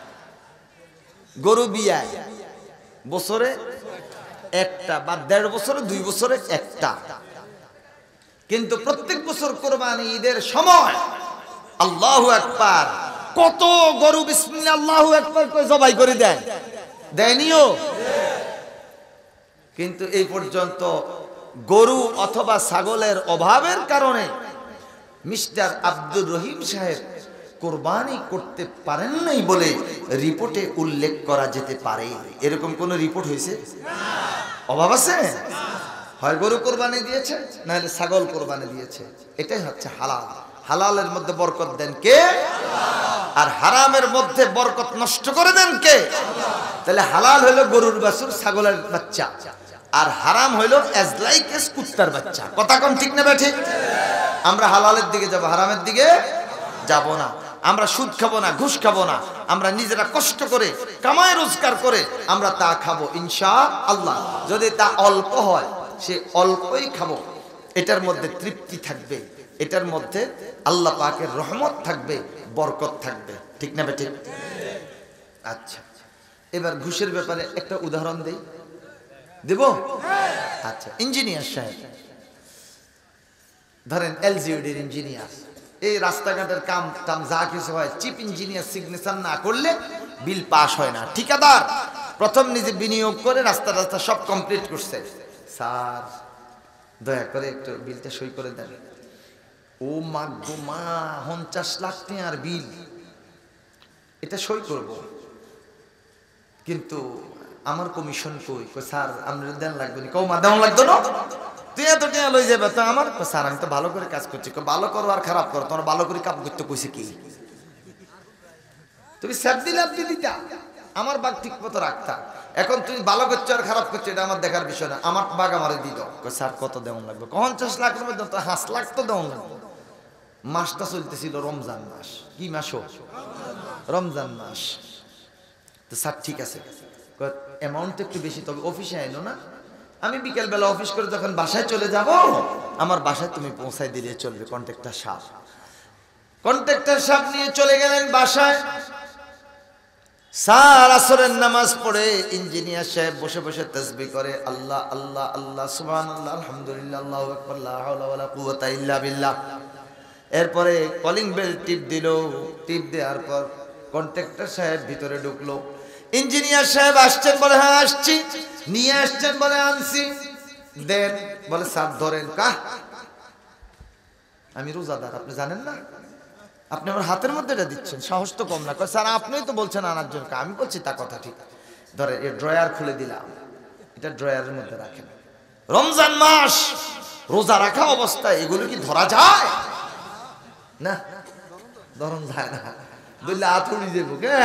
গরু বিয়ায় বছরে একটা বা দেড় বছরে দুই বছরে একটা কিন্তু প্রত্যেক বছর কোরবানি ঈদের সময় আল্লাহু আকবার কত গরু বিসমিল্লাহ আল্লাহু আকবার করে জবাই করে দেয় দেয়নিও কিন্তু এই পর্যন্ত গরু অথবা ছাগলের অভাবের কারণে মিস্টার আব্দুর রহিম সাহেব কোরবানি করতে পারেন নাই বলে রিপোর্টে উল্লেখ করা যেতে পারে এরকম কোন রিপোর্ট হয়েছে অভাব আছে হয় গরু কোরবানি দিয়েছে না হলে ছাগল কোরবানি দিয়েছে এটাই হচ্ছে হালাল হালালের মধ্যে বরকত দেন কে আর হারামের মধ্যে বরকত নষ্ট করে দেন কে তাহলে হালাল হলো গরুর বাছুর ছাগলের বাচ্চা আর হারাম হইলো অ্যাজ লাইক এস কুত্তার বাচ্চা কথা কোন ঠিক না ঠিক আমরা হালালের দিকে যাব হারামের দিকে যাব না আমরা সুদ খাবো না ঘুষ খাবো না আমরা নিজেরা কষ্ট করে কামাই রোজগার করে আমরা তা খাবো ইনশাআল্লাহ যদি তা অল্প হয় সে অল্পই খাবো এটার মধ্যে তৃপ্তি থাকবে এটার মধ্যে আল্লাহ পাকের রহমত থাকবে বরকত থাকবে ঠিক না ঠিক আচ্ছা এবার ঘুষের ব্যাপারে একটা উদাহরণ দেই দেব? আচ্ছা, ইঞ্জিনিয়ার সাহেব ধরেন এলজিওডির ইঞ্জিনিয়ার, এই রাস্তাঘাটের কাম টাম যা কিছু হয় চিফ ইঞ্জিনিয়ার সিগনেচার না করলে বিল পাস হয় না। ঠিকাদার প্রথম নিজে বিনিয়োগ করে রাস্তা রাস্তা সব কমপ্লিট করছে, স্যার দয়া করে একটু বিলটা সই করে দেন। ও মা গো মা, পঞ্চাশ লাখ টাকার বিল, এটা সই করব, কিন্তু আমার কমিশন কই? কই স্যার আপনার দেন লাগবে না। কও মা দেন লাগতো না, তুই এত টাকা লই যাবে তো আমার? স্যার আমি তো ভালো করে কাজ করছি। ভালো করো আর খারাপ করো, তোমার ভালো করে কাজ করতে কইছে কি? তুমি স্যাপ দিলে আপনি দিতা, আমার বাঘ ঠিক মতো রাখতা। এখন তুমি ভালো করছো আর খারাপ করছো এটা আমার দেখার বিষয় না, আমার বাঘ আমারে দিত। স্যার কত দেওয়া লাগবে? পঞ্চাশ লাখ মধ্যে তো হাঁস লাখ তো দেওয়া লাগবে। মাসটা চলতেছিল রমজান মাস। কি মাস? রমজান মাস। তো স্যার ঠিক আছে, অ্যামাউন্ট একটু বেশি, তবে অফিসে আইনো না। আমি বিকেল বেলা অফিস করে যখন বাসায় চলে যাব, আমার বাসায় তুমি পৌঁছায় দিলে চলবে। কন্ট্রাক্টর সাহেব কন্ট্রাক্টর সাহেব নিয়ে চলে গেলেন বাসায়। স্যার আসরের নামাজ পড়ে ইঞ্জিনিয়ার সাহেব বসে বসে তাসবিহ করে, আল্লাহ আল্লাহ আল্লাহ সুবহানাল্লাহ আলহামদুলিল্লাহ আল্লাহু আকবার লা হাওলা ওয়ালা কুওয়াতা ইল্লা বিল্লাহ। এরপরে কলিং বেল টিপ দিল, টিপ দেওয়ার পর কন্ট্রাক্টর সাহেব ভিতরে ঢুকলো। ইঞ্জিনিয়ার সাহেব আসছেন? বলে হ্যাঁ আসছি। নিয়ে আসছেন? বলে আনছি। দেন। বলে স্যার ধরেন। কাহ, আমি রোজাদার, আপনি জানেন না? আপনি আমার হাতের মধ্যে এটা দিচ্ছেন, সাহস তো কম না। কয় স্যার আপনিই তো বলছেন আনার জন্য। আমি বলছি তা কথা ঠিক। ধরে এই ড্রয়ার খুলে দিলাম, এটা ড্রয়ারের মধ্যে রাখেন। রমজান মাস, রোজা রাখা অবস্থায় এগুলো কি ধরা যায়? না, ধরন যায় না। বললে আথুড়ি দেবো কে?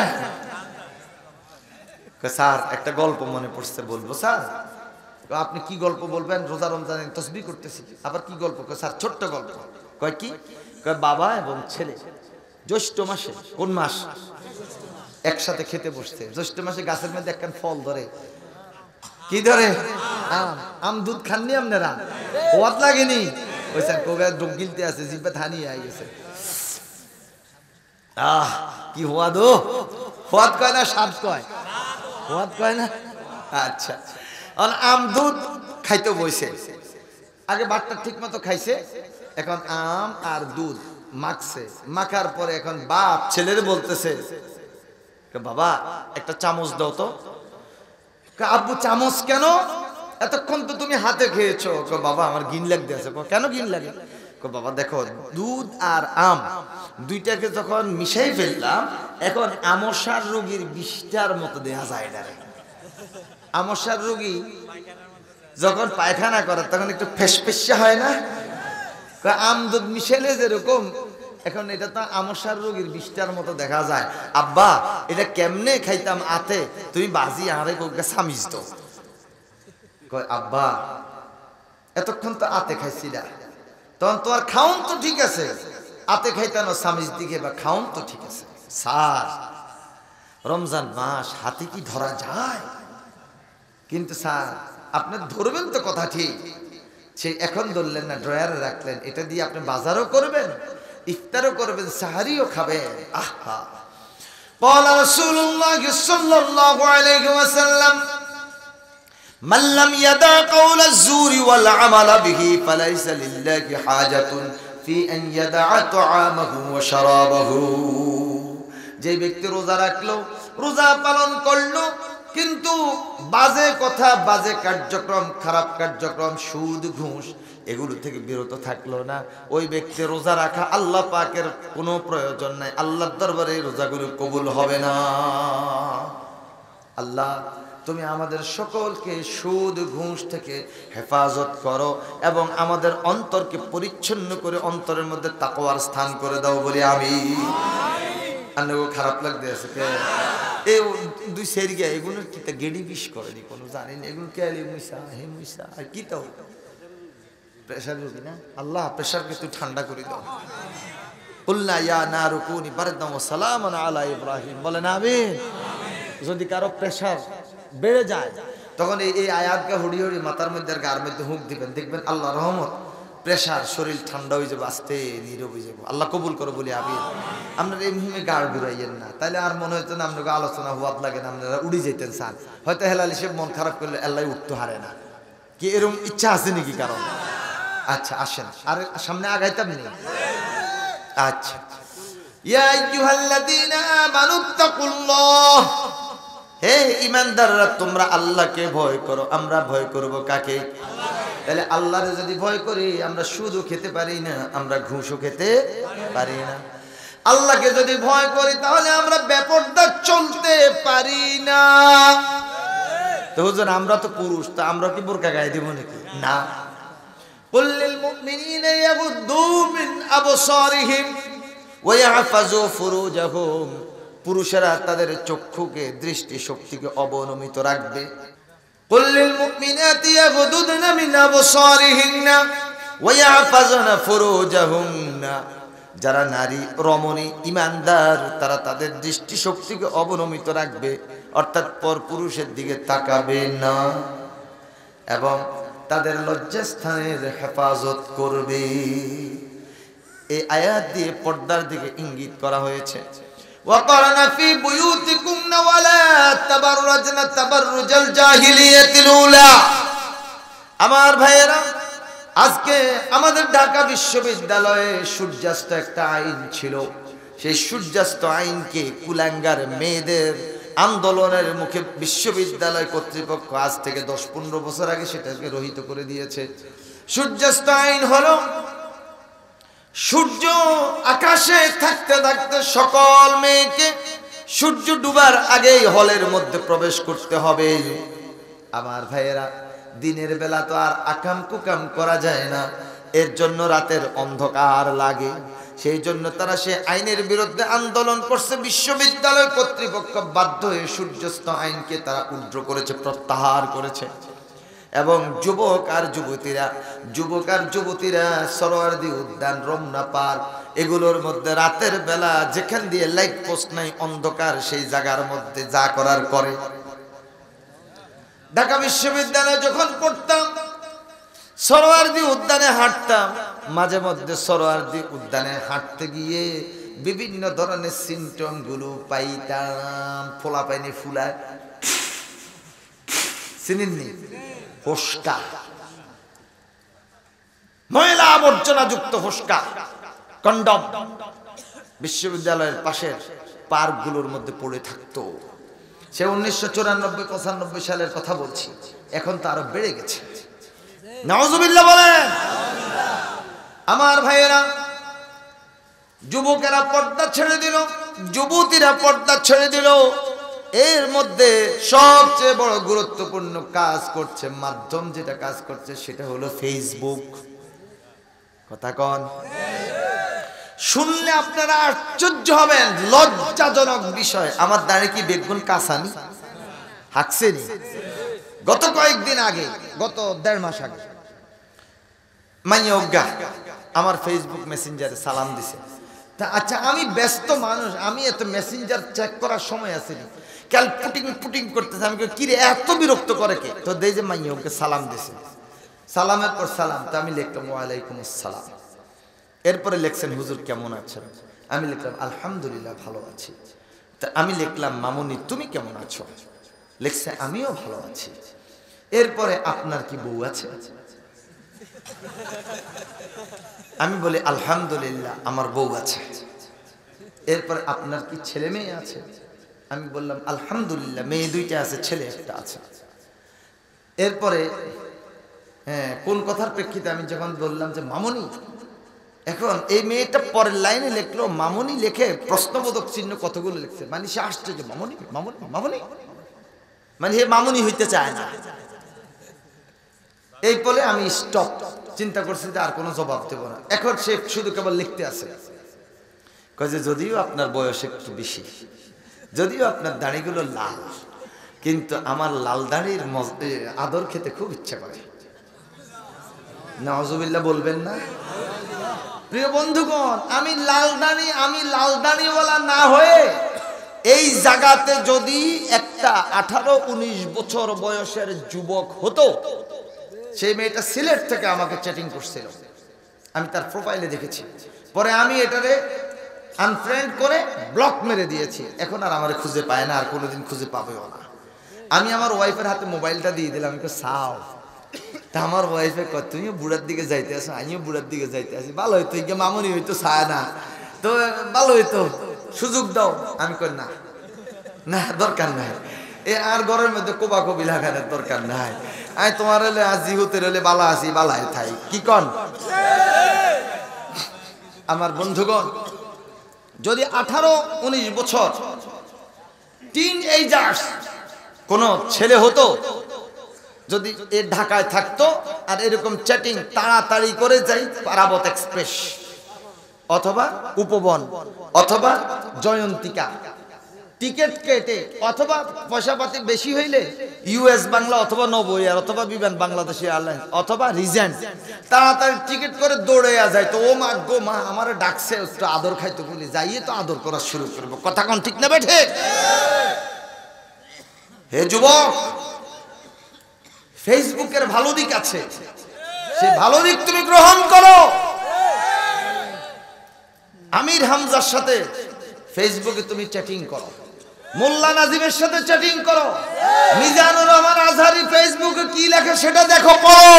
স্যার একটা গল্প মনে পড়ছে, বলবো স্যার? আপনি কি গল্প বলবেন? রোজা রমজানে তাসবিহ করতেছি। আবার কি গল্প? স্যার ছোট্ট গল্প। কয় কি? কয় বাবা এবং ছেলে জ্যৈষ্ঠ মাসে, কোন মাস? একসাথে খেতে বসছে। জ্যৈষ্ঠ মাসে গাছের মধ্যে একখান ফল ধরে। কি ধরে? আম। আম দুধ খাননি আপনারা? ওয়াত লাগেনি? ওই স্যার কোগা ডুব গিলতে আছে, জিব্বা থানিয়ে আই গেছে। আহ কি হওয়াদ! হওয়াদ কয় না স্বাদ কয়? হওয়াদ কয় না? আচ্ছা, আম দুধ খাইতে বইছে। আগে বাটটা ঠিক মতো খাইছে, এখন আম আর দুধ মাখছে। মাখার পরে এখন বাপ ছেলের বলতেছে, বাবা একটা চামচ দাও তো। আব্বু চামচ কেন? এতক্ষণ তো তুমি হাতে খেয়েছো। বাবা আমার ঘিন লাগতে আছে। কেন ঘিন লাগে? বাবা দেখো, দুধ আর আম দুইটাকে যখন মিশাই ফেললাম, এখন আমশার রোগীর বিষটার মতো দেয়া যায় না। আমশার রোগী যখন পায়খানা করে তখন একটু ফেসফেসা হয় না? আম দুধ মিশাইলে যেরকম, এখন এটা তো আমশার রোগীর বিষটার মতো দেখা যায়। আব্বা এটা কেমনে খাইতাম আতে, তুমি বাজি আরে কোকা সামিজ তো। কয় আব্বা এতক্ষণ তো আতে খাইছিলা, তখন তোমার খাউন তো ঠিক আছে, আতে খাইতানো সামিজ দিকে বা খাউন তো ঠিক আছে। স্যার রমজান মাস হাতে কি ধরা যায়? কিন্তু স্যার আপনার ধরবেন তো, কথা ঠিক, সে এখন ধরলেন না, ড্রয়ারে রাখলেন। এটা দিয়ে আপনি বাজারও করবেন, ইফতারও করবেন, সাহারিও খাবেন। আহা, ক্বালা রাসূলুল্লাহ সাল্লাল্লাহু আলাইহি ওয়াসাল্লাম, মান লাম ইয়াদা কাওলা আয-যুরি ওয়াল আমালা বিহি ফালাইসা লিল্লাহি হাজাতুন ফি আন ইয়াদা তা'আমাহু ওয়া শারাবাহু। যে ব্যক্তি রোজা রাখলো, রোজা পালন করলো, কিন্তু বাজে কথা, বাজে কার্যক্রম, খারাপ কার্যক্রম, সুদ ঘুষ এগুলো থেকে বিরত থাকলো না, ওই ব্যক্তি রোজা রাখা আল্লাহ পাকের কোনো প্রয়োজন নাই। আল্লাহর দরবারে রোজাগুলো কবুল হবে না। আল্লাহ তুমি আমাদের সকলকে সুদ ঘুষ থেকে হেফাজত করো এবং আমাদের অন্তরকে পরিচ্ছন্ন করে অন্তরের মধ্যে তাকওয়ার স্থান করে দাও বলে আমি। আন্নাগো খারাপ লাগতে আছে কে? এই দুই সেরিগা এগুলোর কিতা গেডি বিষ করেনি কোনো জানি না, এগুলো কে আলি মুইসা হে মুইসা আর কি তাও প্রেশার রোগী না। আল্লাহ প্রেশারকে তুই ঠান্ডা করে দাও। কুল্লা ইয়া নারু কুনি বারদাম ওয়া সালামান আলা ইব্রাহিম, বলেন আমিন। যদি কারো প্রেশার বেড়ে যায় তখন এই এই আয়াতকে হুড়ি হুড়ি মাথার মধ্যে আর গার মধ্যে হুক দিবেন, দেখবেন আল্লাহ রহমত প্রেশার, শরীর ঠান্ডা হয়ে যাবে, আস্তে নীরব হয়ে যাবো। আল্লাহ কবুল করো বলি আমি। আপনারা এই মুহিমে গাড় ঘুরাইয়েন না, তাইলে আর মনে হইতো না আপনাকে আলোচনা হওয়াত লাগে না, আপনারা উড়ে যেতেন স্যার। হয়তো হেলাল হিসেব মন খারাপ করলে আল্লাহ উঠতে হারে না, কি এরকম ইচ্ছা আছে নাকি কারণ? আচ্ছা আসেন, আর সামনে আগাইতাম নি। আচ্ছা, ইয়া আইয়ুহাল্লাযীনা আমানুত্তাকুল্লাহ, হে ঈমানদাররা তোমরা আল্লাহকে ভয় করো। আমরা ভয় করব কাকে? তাহলে আল্লাহরে যদি ভয় করি, আমরা সুদও খেতে পারি না, আমরা ঘুষও খেতে পারি না। আল্লাহকে যদি ভয় করি তাহলে আমরা বেপরদা চলতে পারি না। তো হুজুর আমরা তো পুরুষ, তা আমরা কি বোরকা গায়ে দিব নাকি? না। কুল লিল মুমিনিনা ইয়াগুদ্দু মিন আবসারিহিম ওয়া ইয়াহফাযু ফুরুজাহুম, পুরুষেরা তাদের চক্ষুকে, দৃষ্টি শক্তিকে অবনমিত রাখবে। কুল লিল মুমিনাতি ইয়াগুদুদনা মিন আবসারিহিন্না ওয়া ইয়াহফাযনা ফুরুজাহুন্না, যারা নারী রমণী ঈমানদার তারা তাদের দৃষ্টি শক্তিকে অবনমিত রাখবে, অর্থাৎ পর পুরুষের দিকে তাকাবে না, এবং তাদের লজ্জাস্থানের হেফাজত করবে। এই আয়াত দিয়ে পর্দার দিকে ইঙ্গিত করা হয়েছে। ওয়াকারনা ফি বুয়ুতিকুম ওয়ালা তাবাররাজনা তাবাররুজাল জাহিলিয়াতিল উলা। আমার ভাইয়েরা, আজকে আমাদের ঢাকা বিশ্ববিদ্যালয়ে সূর্যাস্ত একটা আইন ছিল। সেই সূর্যাস্ত আইনকে কুলাঙ্গার মেয়েদের আন্দোলনের মুখে বিশ্ববিদ্যালয় কর্তৃপক্ষ আজ থেকে দশ পনেরো বছর আগে সেটাকে রহিত করে দিয়েছে। সূর্যাস্ত আইন হলো সূর্য আকাশে থাকতে থাকতে সকল মেয়েকে সূর্য ডুবার আগেই হলের মধ্যে প্রবেশ করতে হবে। আমার ভাইয়েরা, দিনের বেলা তো আর আকাম কুকাম করা যায় না, এর জন্য রাতের অন্ধকার লাগে। সেই জন্য তারা সে আইনের বিরুদ্ধে আন্দোলন করছে। বিশ্ববিদ্যালয় কর্তৃপক্ষ বাধ্য হয়ে সূর্যাস্ত আইনকে তারা উড্র করেছে, প্রত্যাহার করেছে। এবং যুবক আর যুবতীরা যুবক আর যুবতীরা সরোয়ার্দী উদ্যান, রমনা পার্ক, এগুলোর মধ্যে রাতের বেলা যেখান দিয়ে লাইট পোস্ট নাই, অন্ধকার, সেই জায়গার মধ্যে যা করার করে। ঢাকা বিশ্ববিদ্যালয়ে যখন পড়তাম, সরোয়ার্দী উদ্যানে হাঁটতাম, মাঝে মধ্যে সরোয়ার্দী উদ্যানে হাঁটতে গিয়ে বিভিন্ন ধরনের সিমটম গুলো পাইতাম। ফোলা পাইনি ফুলায়, চিনেননি? ফোস্কা, ময়লা আবর্জনা যুক্ত ফোস্কা, কন্ডম বিশ্ববিদ্যালয়ের পাশের পার্ক গুলোর মধ্যে পড়ে থাকতো। সে উনিশশো চুরানব্বই পঁচানব্বই সালের কথা বলছি, এখন তো আরো বেড়ে গেছে। নাউজুবিল্লাহ বলেন। আমার ভাইয়েরা, যুবকেরা পর্দা ছেড়ে দিল, যুবতীরা পর্দা ছেড়ে দিল। এর মধ্যে সবচেয়ে বড় গুরুত্বপূর্ণ কাজ করছে মাধ্যম, যেটা কাজ করছে সেটা হলো ফেসবুক। কথা কন? শুনলে আপনারা আশ্চর্য হবেন, লজ্জাজনক বিষয়। আমার দাঁড়িয়ে কি বেগুন কাসানি হাঁকছেনি? গত কয়েকদিন আগে, গত দেড় মাস আগে, মাইয়া অজ্ঞা আমার ফেসবুক মেসেঞ্জারে সালাম দিছে। তা আচ্ছা, আমি ব্যস্ত মানুষ, আমি এত মেসেঞ্জার চেক করার সময় আসেনি, কাল পুটিং পুটিং করতেছে। আমি কিরে এত বিরক্ত করে কে? তো দেই যে মাইয়া ওকে সালাম দিছে, সালামের পর সালাম। তো আমি লিখলাম ওয়ালাইকুম আসসালাম। এরপরে লিখছেন হুজুর কেমন আছেন? আমি লিখলাম আলহামদুলিল্লাহ ভালো আছি। তা আমি লিখলাম মামুনি তুমি কেমন আছো? লিখছে আমিও ভালো আছি। এরপরে আপনার কি বউ আছে? আমি বলি আলহামদুলিল্লাহ আমার বউ আছে। এরপরে আপনার কি ছেলে মেয়ে আছে? আমি বললাম আলহামদুলিল্লাহ মেয়ে দুইটা আছে, ছেলে একটা আছে। এরপরে হ্যাঁ, কোন কথার প্রেক্ষিতে আমি যখন বললাম যে মামুনি, এখন এই মেয়েটা পরের লাইনে লিখলো মামুনি, লিখে প্রশ্নবোধক চিহ্ন কতগুলো লিখছে। মানে সে আসছে যে মামুনি মামুনি মামুনি, মানে হে মামুনি হইতে চায় না। এই বলে আমি স্টপ, চিন্তা করছি যে আর কোনো জবাব দেব না। এখন সে শুধু কেবল লিখতে আছে, কয় যে যদিও আপনার বয়স একটু বেশি, যদিও আপনার দাড়িগুলো লাল, কিন্তু আমার লাল দাড়ির আদর খেতে খুব ইচ্ছা করে। নাউজুবিল্লাহ বলবেন না? প্রিয় বন্ধুগণ, আমি লাল দাড়ি আমি লাল দাড়িওয়ালা না হয়ে এই জায়গাতে যদি একটা আঠারো উনিশ বছর বয়সের যুবক হতো, সেই মেয়েটা সিলেট থেকে আমাকে চ্যাটিং করছিল, আমি তার প্রোফাইলে দেখেছি। পরে আমি এটারে আনফ্রেন্ড করে ব্লক মেরে দিয়েছি। এখন আর আমারে খুঁজে পায় না, আর কোনোদিন খুঁজে পাবেও না। আমি আমার ওয়াইফের হাতে মোবাইলটা দিয়ে দিলাম, আমি সাও। তা আমার ওয়াইফে কয় তুমিও বুড়ার দিকে যাইতে আসো, আমিও বুড়ার দিকে যাইতে আসি, ভালো হইতো গিয়ে মামুনি হইতো চায় না, তো ভালো হইতো, সুযোগ দাও। আমি কই না না, দরকার নাই, এ আর ঘরের মধ্যে কোবা কবি লাগানোর দরকার নাই। আমি তোমার হলে আজি হতে হলে বালা আছি, বালায় থাই, কি কন? আমার বন্ধুগণ, যদি আঠারো উনিশ বছর টিন এইজার্স কোন ছেলে হতো, যদি এ ঢাকায় থাকতো আর এরকম চ্যাটিং তাড়াতাড়ি করে যাই পারাবত এক্সপ্রেস অথবা উপবন অথবা জয়ন্তিকা টিকিট কেটে, অথবা পয়সাপাতি বেশি হইলে ইউএস বাংলা অথবা নবইয়ার অথবা বিমান বাংলাদেশ এয়ারলাইন্স অথবা রিজেন্ট, তাড়াতাড়ি টিকিট করে দৌড়ে যায়। তো ও মা গো মা, আমারে ডাকছে একটু আদর খাইতে বলি, যাইয়ে তো আদর করা শুরু করবো। কথা কোন ঠিক না বেঠে? হে যুবক, ফেসবুকের ভালো দিক আছে, সেই ভালো দিক তুমি গ্রহণ করো। আমির হামজার সাথে ফেসবুকে তুমি চ্যাটিং করো, মোল্লা নাজিমের সাথে চ্যাটিং করো, মিজানুর রহমান আজহারি ফেসবুকে কি লেখে সেটা দেখো, পড়ো।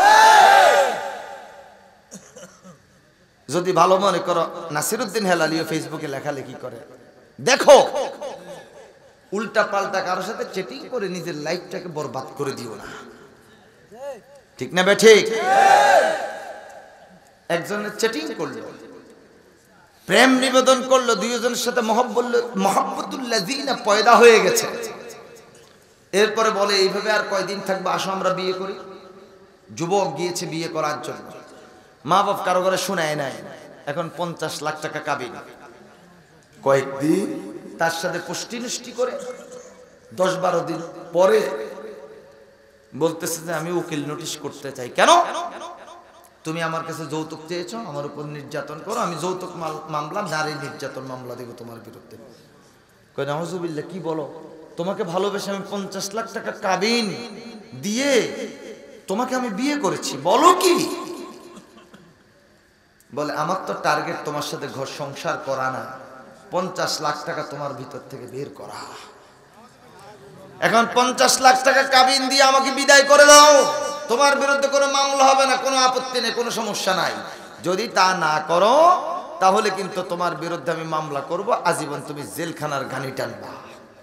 যদি ভালো মনে করো নাসিরউদ্দিন হেলালিও ফেসবুকে লেখালেখি করে, দেখো। উল্টা পাল্টা কারোর সাথে চ্যাটিং করে নিজের লাইফটাকে বরবাদ করে দিও না, ঠিক না বে ঠিক? একজনের চ্যাটিং করলো, প্রেম নিবেদন করলো, দুইজনের সাথে মহব্বতুল্লাযিনা পয়দা হয়ে গেছে। এরপরে বলে এইভাবে আর কয়দিন থাকবে, আসো আমরা বিয়ে করি। যুবক গিয়েছে বিয়ে করার জন্য, মা বাপ কারো ঘরে শোনায় নাই, এখন পঞ্চাশ লাখ টাকা কাবিন। কয়েকদিন তার সাথে পুষ্টি নষ্টি করে দশ বারো দিন পরে বলতেছে যে আমি উকিল নোটিশ করতে চাই। কেন? তুমি আমার কাছে যৌতুক চেয়েছো, আমার উপর নির্যাতন করো, আমি যৌতুক মামলা, নারী নির্যাতন মামলা দেবো তোমার বিরুদ্ধে। কই নাউজুবিল্লাহ, কি বলো? তোমাকে ভালোবেসে আমি পঞ্চাশ লাখ টাকা কাবিন দিয়ে তোমাকে আমি বিয়ে করেছি, বলো কি? বলে আমার তো টার্গেট তোমার সাথে ঘর সংসার করা না, পঞ্চাশ লাখ টাকা তোমার ভিতর থেকে বের করা। এখন পঞ্চাশ লাখ টাকা কাবিন দিয়ে আমাকে বিদায় করে দাও, তোমার বিরুদ্ধে কোনো মামলা হবে না, কোনো আপত্তি নেই, কোনো সমস্যা নাই। যদি তা না করো তাহলে কিন্তু তোমার বিরুদ্ধে আমি মামলা করব, আজীবন তুমি জেলখানার ঘানি টানবা।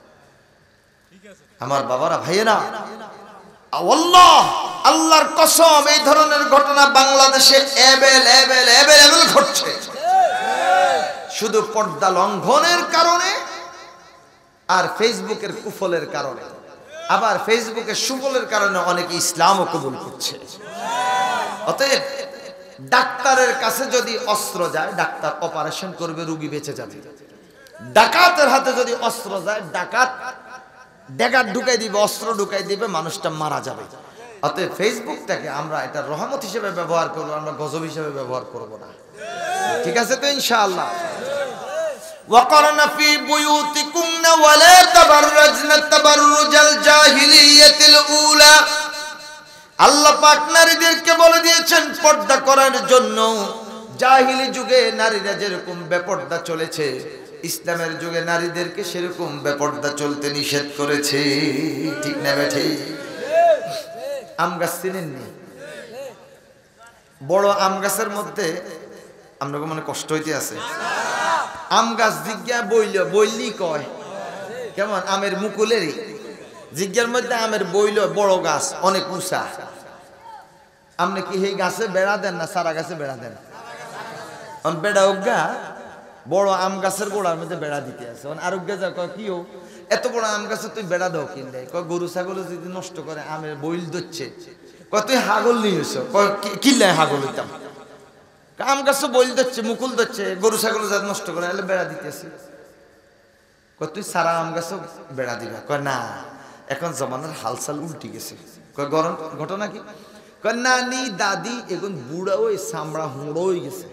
আমার বাবারা, ভাইয়েরা, আল্লাহ আল্লাহর কসম, এই ধরনের ঘটনা বাংলাদেশে এভেলেবেল এভেলেবেল ঘটছে, শুধু পর্দা লঙ্ঘনের কারণে আর ফেসবুকের কুফলের কারণে। আবার ফেসবুকের সুফলের কারণে অনেকে ইসলামও কবুল করছে। অতএব ডাক্তারের কাছে যদি অস্ত্র যায়, ডাক্তার অপারেশন করবে, রোগী বেঁচে যাবে। ডাকাতের হাতে যদি অস্ত্র যায়, ডাকাত ডাকাত ঢুকাই দিবে, অস্ত্র ঢুকাই দিবে, মানুষটা মারা যাবে। অতএব ফেসবুকটাকে আমরা এটা রহমত হিসেবে ব্যবহার করবো, আমরা গজব হিসেবে ব্যবহার করব না। ঠিক আছে তো ইনশাআল্লাহ? وقرن في بيوتكن ولا تبرجن تبرج الجاهلية الأولى। আল্লাহ পাক নারীদেরকে বলে দিয়েছেন পর্দা করার জন্য। জাহিলি যুগে নারীরা যেরকম বেপর্দা চলেছে, ইসলামের যুগে নারীদেরকে সেরকম বেপর্দা চলতে নিষেধ করেছে। ঠিক না বেঠে? আম গাছ চিনেননি? বড় আম গাছের মধ্যে আপনাকে মনে কষ্ট হইতে আছে। আম গাছ জিজ্ঞা বইল, বইলি কয় কেমন? আমের মুকুলেরই জিজ্ঞার মধ্যে আমের বইল, বড় গাছ অনেক উঁচা। আপনি কি এই গাছে বেড়া দেন না সারা গাছে বেড়া দেন? বেড়া উগা বড় আম গাছের গোড়ার মধ্যে বেড়া দিতে আছে। আরোগ্য যা কয় কি ও এত বড় আম গাছে তুই বেড়া দাও কিনলে? কয় গরু ছাগল যদি নষ্ট করে আমের বইল ধরছে। কয় তুই হাগল নিয়ে এসো। কয় কিনলে হাগল হইতাম। আম গাছ বইল ধরছে, মুকুল ধরছে, গরু ছাগল যাতে নষ্ট করে এলে বেড়া দিতেছে। কয় তুই সারা আম গাছ বেড়া দিবা? কয় না, এখন জমানার হালচাল উল্টি গেছে। কয় গরম ঘটনা কি? কয় নানি দাদি এখন বুড়া ওই চামড়া হুঁড়ো হয়ে গেছে।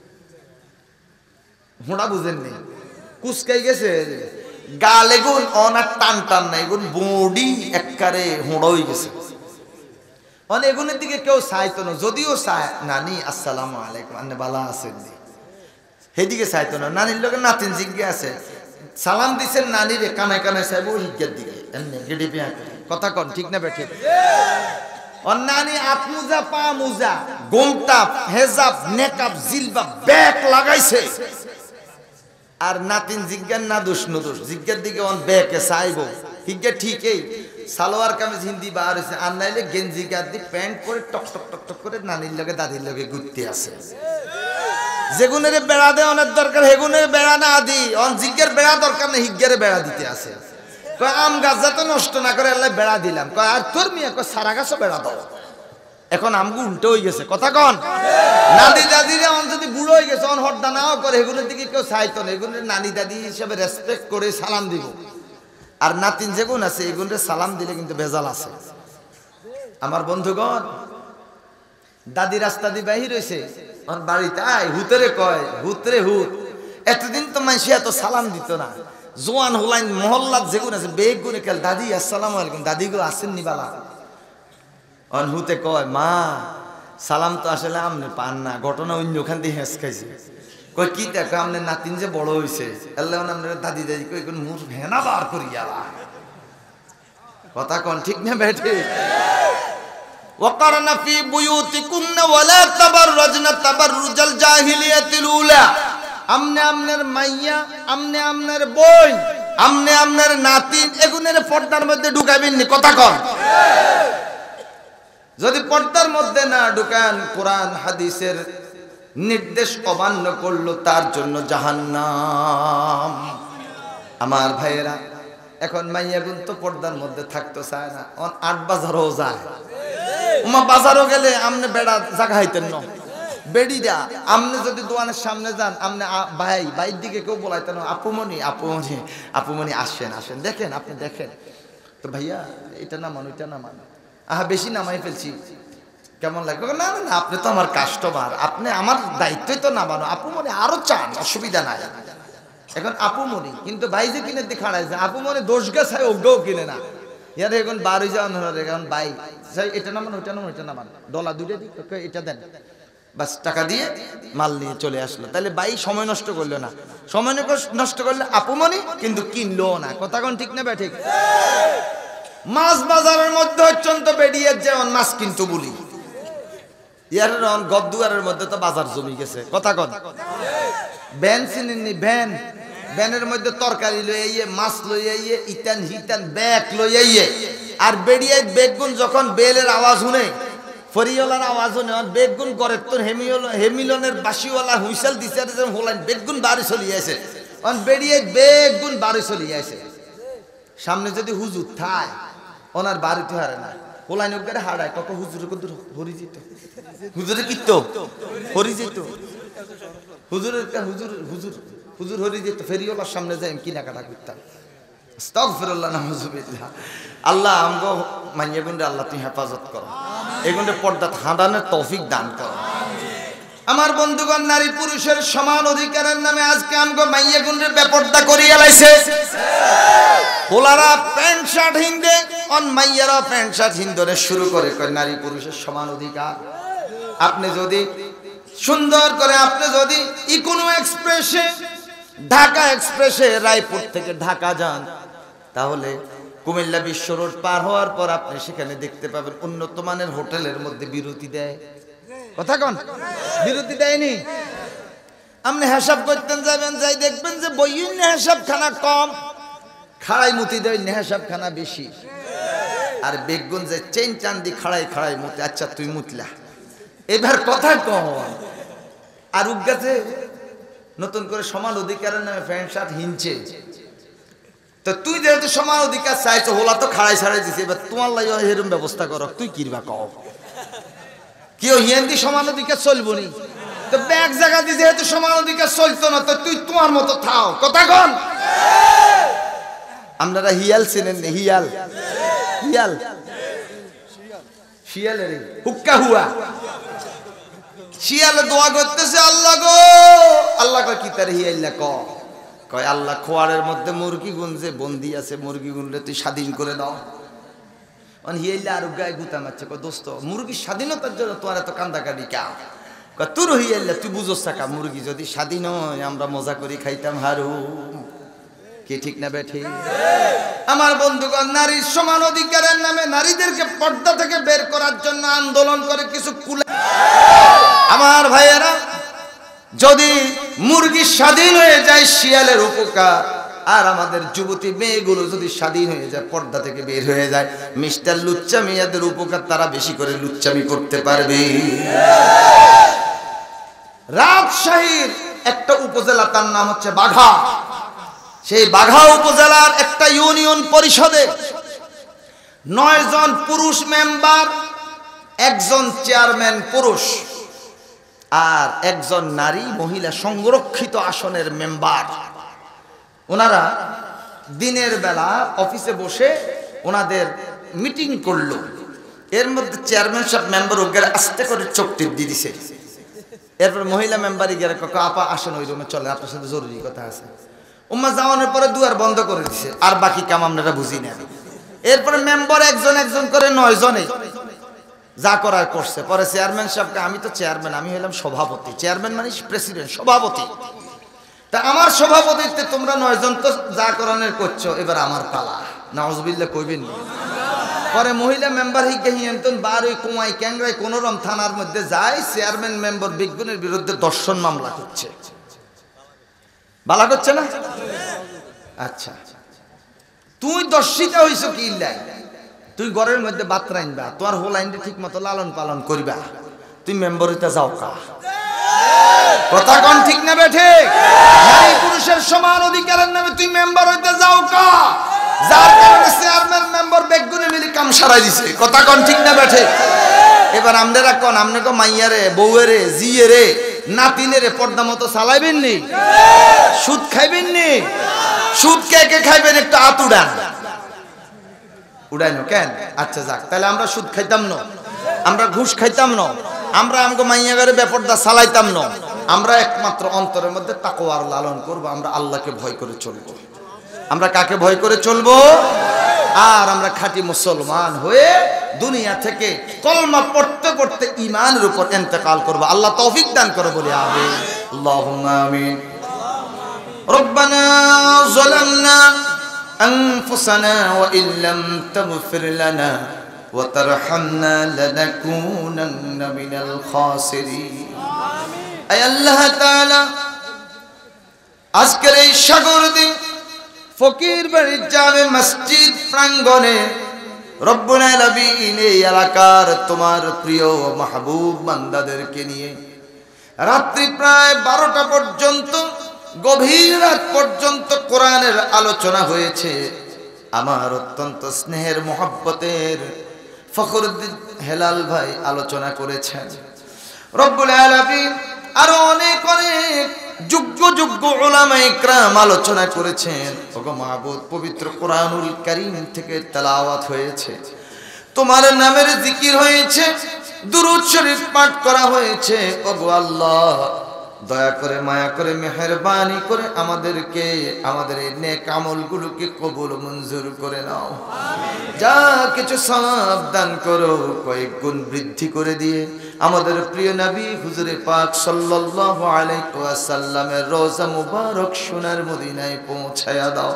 হুঁড়া বুঝেন নেই, কুচকাই গেছে গাল, এগুন অনার টান টান নাই, এগুন বডি একবারে হুঁড়ো হয়ে গেছে। অনেকগুলোর দিকে কেউ চাইতো না, যদিও চায় নানি আসসালামু আলাইকুম আপনি বালা আছেন সেদিকে চাইতো না। নানির লোকের নাতিন জিজ্ঞে আছে সালাম দিচ্ছেন নানিরে কানায় কানায় চাইব হিজ্ঞার দিকে গেডে পেঁয়া করে কথা কন ঠিক না বেঠে। অন্যানি আত মুজা পা মুজা গোমটা হেজাব নেকাব জিলবা ব্যাগ লাগাইছে আর নাতিন জিজ্ঞার না দোষ নদোষ জিজ্ঞার দিকে অন ব্যাগে চাইব হিজ্ঞা ঠিকই সালোয়ার কামিজ হিন্দি বার হয়েছে আর নাইলে গেঞ্জি গাদি প্যান্ট পরে টক টক টক টক করে নানির লগে দাদির লগে ঘুরতে আসে। যেগুনের বেড়া দেয় অনেক দরকার হেগুনের বেড়া না আদি অন জিজ্ঞের বেড়া দরকার না হিজ্ঞের বেড়া দিতে আসে। কয় আম গাছ যাতে নষ্ট না করে আল্লাহ বেড়া দিলাম। কয় আর তোর মেয়ে কয় সারা গাছও বেড়া দাও। এখন আমগু উল্টো হয়ে গেছে কথা কন। নানি দাদিরা অন যদি বুড়ো হয়ে গেছে অন হরদা নাও করে এগুলোর দিকে কেউ চাইতো না, এগুলোর নানি দাদি হিসেবে রেসপেক্ট করে সালাম দিব। আর নাতিন যেগুন আছে এগুলোর সালাম দিলে কিন্তু ভেজাল আছে। আমার বন্ধুগণ দাদি রাস্তা দিয়ে বাহির হয়েছে আমার বাড়িতে আয় হুতরে কয় হুতরে হুত এতদিন তো মানুষ এত সালাম দিত না। জোয়ান হুলাইন মহল্লার যেগুন আছে বেগ গুনে খেল দাদি আসসালামু আলাইকুম দাদিগুলো আসেননি বালা। অন হুতে কয় মা সালাম তো আসলে আমনে পান না, ঘটনা অন্য ওখান দিয়ে হেঁচ খাইছে। কয় কি দেখো আমনে নাতিন যে বড় হয়েছে আল্লাহ আপনার দাদি দাদি কই কোন মুখ ভেনা বার করিয়া কথা কন ঠিক না বেঠে। ওয়াকারনা ফি বুয়ুতিকুন্না ওয়ালা তাবাররাজনা তাবাররুজাল জাহিলিয়াতিল উলা। আমনে আমনের মাইয়া আমনে আমনের বই আমনে আমনের নাতিন এগুনের পর্দার মধ্যে ঢুকাবেন নি কথা কন। যদি পর্দার মধ্যে না ঢুকান কোরআন হাদিসের নির্দেশ অমান্য করলো তার জন্য জাহান্নাম। আমার ভাইয়েরা এখন মাইয়াগুন তো পর্দার মধ্যে থাকতে চায় না, আট বাজারও যায়। উমা বাজারও গেলে আমনে বেড়া জাগা হইতেন না বেড়িরা আমনে যদি দোকানের সামনে যান আমনে ভাই ভাইয়ের দিকে কেউ বলাইতেন আপুমনি আপুমনি আপুমনি আসেন আসেন দেখেন আপনি দেখেন তো ভাইয়া এটা না মান ওইটা না মান আহা বেশি নামাই ফেলছি কেমন লাগবে না না না আপনি তো আমার কাস্টমার আপনি আমার দায়িত্বই তো নামানো আপুমনি আরো চান অসুবিধা নাই। এখন আপুমনি কিন্তু ভাই যে কিনে দিয়ে খাড়াইছে আপুমনি দোষ গাছ হয় ওগেও কিনে না ইয়ার এখন বার হয়ে যাওয়ান এখন ভাই এটা নামান ওইটা নামান ওইটা নামান ডলা দুটো দিক এটা দেন বাস টাকা দিয়ে মাল নিয়ে চলে আসলো। তাহলে ভাই সময় নষ্ট করলো না, সময় নষ্ট করলে আপুমনি কিন্তু কিনলো না কথা কোন ঠিক না বে ঠিক। মাছ বাজারের মধ্যে অত্যন্ত বেরিয়ে যেমন মাছ কিন্তু বলি ইয়ার গদুয়ারের মধ্যে তো বাজার জমি গেছে কথা কন। ভ্যান চিনেননি ভ্যান ভ্যানের মধ্যে তরকারি লই আইয়ে মাছ লই আইয়ে ইতান হিতান ব্যাগ লই আইয়ে আর বেরিয়ে বেগুন যখন বেলের আওয়াজ শুনে ফরিওয়ালার আওয়াজ শুনে বেগুন করে তোর হেমিল হেমিলনের বাসিওয়ালা হুইসেল দিছে হোলাইন বেগুন বাড়ি চলিয়ে আছে বেরিয়ে বেগুন বাড়ি চলিয়ে আছে। সামনে যদি হুজুর থায় ওনার বাড়িতে হারে না হোলাইন করে হারায় কত হুজুর কদুর হরি যেত হুজুরে কিত্ত হরি যেত হুজুরের হুজুর হুজুর হুজুর হরি যেত ফেরিওয়ালার সামনে যাই কেনাকাটা করতাম আস্তাগফিরুল্লাহ নাউযুবিল্লাহ। আল্লাহ আমগো মাইয়া গুনরে আল্লাহ তুই হেফাজত করো এগুলো পর্দা হাঁদানের তৌফিক দান করো। আমার বন্ধুগণ নারী পুরুষের সমান অধিকারের নামে আজকে আমগো মাইয়া গুনরে বেপর্দা করিয়া লাইছে। পোলারা প্যান্ট শার্ট হিন্দে অন মাইয়ারা প্যান্ট শার্ট হিন্দরে শুরু করে কয় নারী পুরুষের সমান অধিকার। আপনি যদি সুন্দর করে আপনি যদি ইকোনো এক্সপ্রেসে ঢাকা এক্সপ্রেসে রায়পুর থেকে ঢাকা যান তাহলে কুমিল্লা বিশ্ব রোড পার হওয়ার পর আপনি সেখানে দেখতে পাবেন উন্নত মানের হোটেলের মধ্যে বিরতি দেয় কথা কন বিরতি দেয়নি। আপনি হিসাব করতেন যাবেন যাই দেখবেন যে বইয়ের হিসাব খানা কম খাড়াই মুতি দেয় হিসাব খানা বেশি আর বেগুন যে চেন চান্দি খাড়াই খাড়াই মুতি আচ্ছা তুই মুতলা এবার কথা কম আর উগাছে নতুন করে সমান অধিকারের নামে প্যান্ট শার্ট হিনছে তো তুই যেহেতু সমান অধিকার চাইছো হোলা তো খাড়াই ছাড়াই দিছে এবার তোমার লাগে এরকম ব্যবস্থা করো তুই কিরবা কও কেউ হিন্দি সমান অধিকার চলবো নি তো ব্যাগ জায়গা দিয়ে যেহেতু সমান অধিকার চলতো না তো তুই তোমার মতো থাও কথা কন। আপনারা হিয়াল চিনেন হিয়াল হিয়াল শিয়ালের হুক্কা হুয়া শিয়ালে দোয়া করতেছে আল্লাহ গো আল্লাহ কয় কি তার হিয়াল্লা ক কয় আল্লাহ খোয়ারের মধ্যে মুরগি গুন যে বন্দি আছে মুরগি গুনলে তুই স্বাধীন করে দাও। হিয়াইলে আর গায়ে গুতা মারছে, কয় দোস্ত মুরগির স্বাধীনতার জন্য তোমার এত কান্দাকাটি কা? কয় তোর হিয়াইলে তুই বুঝোস কা, মুরগি যদি স্বাধীন হয় আমরা মজা করি খাইতাম হারু। কি ঠিক না বেঠি? আমার বন্ধুগণ, নারীর সমান অধিকারের নামে নারীদেরকে পর্দা থেকে বের করার জন্য আন্দোলন করে কিছু কুলা। আমার ভাইয়েরা, যদি মুরগি স্বাধীন হয়ে যায় শিয়ালের উপকার, আর আমাদের যুবতী মেয়েগুলো যদি স্বাধীন হয়ে যায়, পর্দা থেকে বের হয়ে যায়, মিস্টার লুচ্চা মিয়াদের উপকার তারা বেশি করে লুচ্চামি করতে পারবে। রাজশাহীর একটা উপজেলা, তার নাম হচ্ছে বাঘা। সেই বাঘা উপজেলার একটা ইউনিয়ন পরিষদে নয় জন পুরুষ মেম্বার, একজন চেয়ারম্যান পুরুষ আর একজন নারী মহিলা সংরক্ষিত আসনের মেম্বার। ওনারা দিনের বেলা অফিসে বসে ওনাদের মিটিং করলো। এর মধ্যে চেয়ারম্যান সব মেম্বার ওকে আস্তে করে চোখ টিপ দিয়ে দিছে। এরপর মহিলা মেম্বারই গেলে আপা আসেন ওই রুমে, চলে আপনার সাথে জরুরি কথা আছে। উম্মা যাওয়ানোর পরে দুয়ার বন্ধ করে দিছে, আর বাকি কাম আপনারা বুঝি না। এরপরে মেম্বার একজন একজন করে নয় জনে যা করার করছে। পরে চেয়ারম্যান সাহেবকে, আমি তো চেয়ারম্যান, আমি হলাম সভাপতি, চেয়ারম্যান মানে প্রেসিডেন্ট, সভাপতি, তা আমার সভাপতিত্বে তোমরা নয়জন তো যা করানোর করছো, এবার আমার পালা, নাউজুবিল্লাহ কইবেন। পরে মহিলা মেম্বার হিগে হিয়ন্তন বার ওই কুমাই ক্যাংরাই কোনোরম থানার মধ্যে যায়, চেয়ারম্যান মেম্বার বিজ্ঞানের বিরুদ্ধে দর্শন মামলা করছে। বালা করছে না? আচ্ছা, তুই দর্শিতা হইছ কি লাই? তুই ঘরের মধ্যে বাত রাইনবা, তোর হোল আইনটা ঠিক মতো লালন পালন করবা, তুই মেম্বার হইতে যাও কা? কথা কোন ঠিক না বেঠে? নারী পুরুষের সমান অধিকারের নামে তুই মেম্বার হইতে যাও কা? যার কারণে চেয়ারম্যান মেম্বার বেগুনে মিলি কাম সারাই দিছে। কথা কোন ঠিক না বেঠে? এবার আমরা কোন, আমনে কো মাইয়ারে, বউয়েরে, জিয়েরে, নাতিনেরে পর্দা মতো চালাইবেন নি? সুদ খাইবেন নি? সুদ কে কে খাইবেন একটু হাত উড়ান। উড়াইনো কেন? আচ্ছা যাক, তাহলে আমরা সুদ খাইতাম না, আমরা ঘুষ খাইতাম না, আমরা আমগো মাইয়াগারে বেপর্দা চালাইতাম না। আমরা একমাত্র অন্তরের মধ্যে তাকওয়ার লালন করব, আমরা আল্লাহকে ভয় করে চলবো। আমরা কাকে ভয় করে চলবো? আর আমরা খাঁটি মুসলমান হয়ে দুনিয়া থেকে কলমা পড়তে পড়তে ঈমানের উপর ইন্তেকাল করব। আল্লাহ তৌফিক দান করে বলি আমিন, আল্লাহুম্মা আমিন। রব্বানা যালামনা আনফুসানা ওয়া ইল্লাম তাগফির লানা ওয়া তারহামনা লানাকুনান্না মিনাল খাসিরিন। আমিন। আয় আল্লাহ তাআলা, আজকের এই সাগর দিন ফকির বাড়ির জামে মসজিদ প্রাঙ্গণে রব্বুল আলামিন এই এলাকার তোমার প্রিয় মাহবুব বান্দাদেরকে নিয়ে রাত্রি প্রায় বারোটা পর্যন্ত, গভীর রাত পর্যন্ত কোরআনের আলোচনা হয়েছে। আমার অত্যন্ত স্নেহের মহব্বতের ফখরুদ্দিন হেলাল ভাই আলোচনা করেছেন। রব্বুল আলামিন আরো অনেক অনেক যোগ্য যোগ্য উলামা ইকরাম আলোচনা করেছেন। ওগো মাহবুব, পবিত্র কোরআনুল কারীম থেকে তেলাওয়াত হয়েছে, তোমার নামের জিকির হয়েছে, দুরূদ শরীফ পাঠ করা হয়েছে। ওগো আল্লাহ, দয়া করে মায়া করে মেহেরবানি করে আমাদেরকে, আমাদের এই নেক আমলগুলোকে কবুল মঞ্জুর করে নাও। যা কিছু সওয়াব দান করো, কয়েক গুণ বৃদ্ধি করে দিয়ে আমাদের প্রিয় নবী হুজুরে পাক সাল্লাল্লাহু আলাইহি ওয়াসাল্লামের রওজা মুবারক সোনার মদিনায় পৌঁছায়া দাও।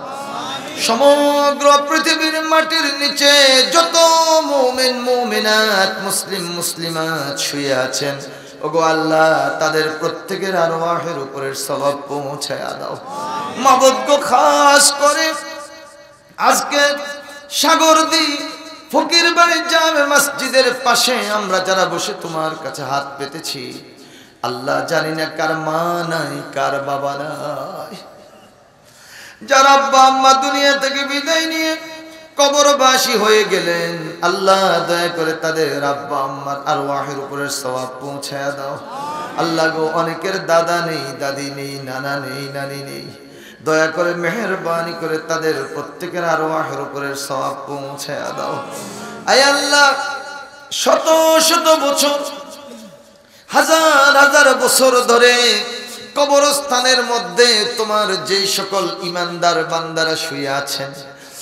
সমগ্র পৃথিবীর মাটির নিচে যত মুমিন মুমিনাত, মুসলিম মুসলিমাত শুয়ে আছেন, ওগো আল্লাহ, তাদের প্রত্যেকের আরওয়াহের উপরের সওয়াব পৌঁছায়া দাও। মাবুদ গো, খাস করে আজকে সাগরদি ফকির বাড়ি জামে মসজিদের পাশে আমরা যারা বসে তোমার কাছে হাত পেতেছি, আল্লাহ জানি না কার মা নাই, কার বাবা নাই, যারা আব্বা আম্মা দুনিয়া থেকে বিদায় নিয়ে কবরবাসী হয়ে গেলেন, আল্লাহ দয়া করে তাদের আব্বা আম্মার আরওয়াহের উপরে সওয়াব পৌঁছায়া দাও। আল্লাহ গো, অনেকের দাদা নেই, দাদি নেই, নানা নেই, নানি নেই, দয়া করে মেহেরবানি করে তাদের প্রত্যেকের আরওয়াহের উপরে সওয়াব পৌঁছায়া দাও। আয় আল্লাহ, শত শত বছর, হাজার হাজার বছর ধরে কবরস্থানের মধ্যে তোমার যেই সকল ইমানদার বান্দারা শুয়ে আছেন,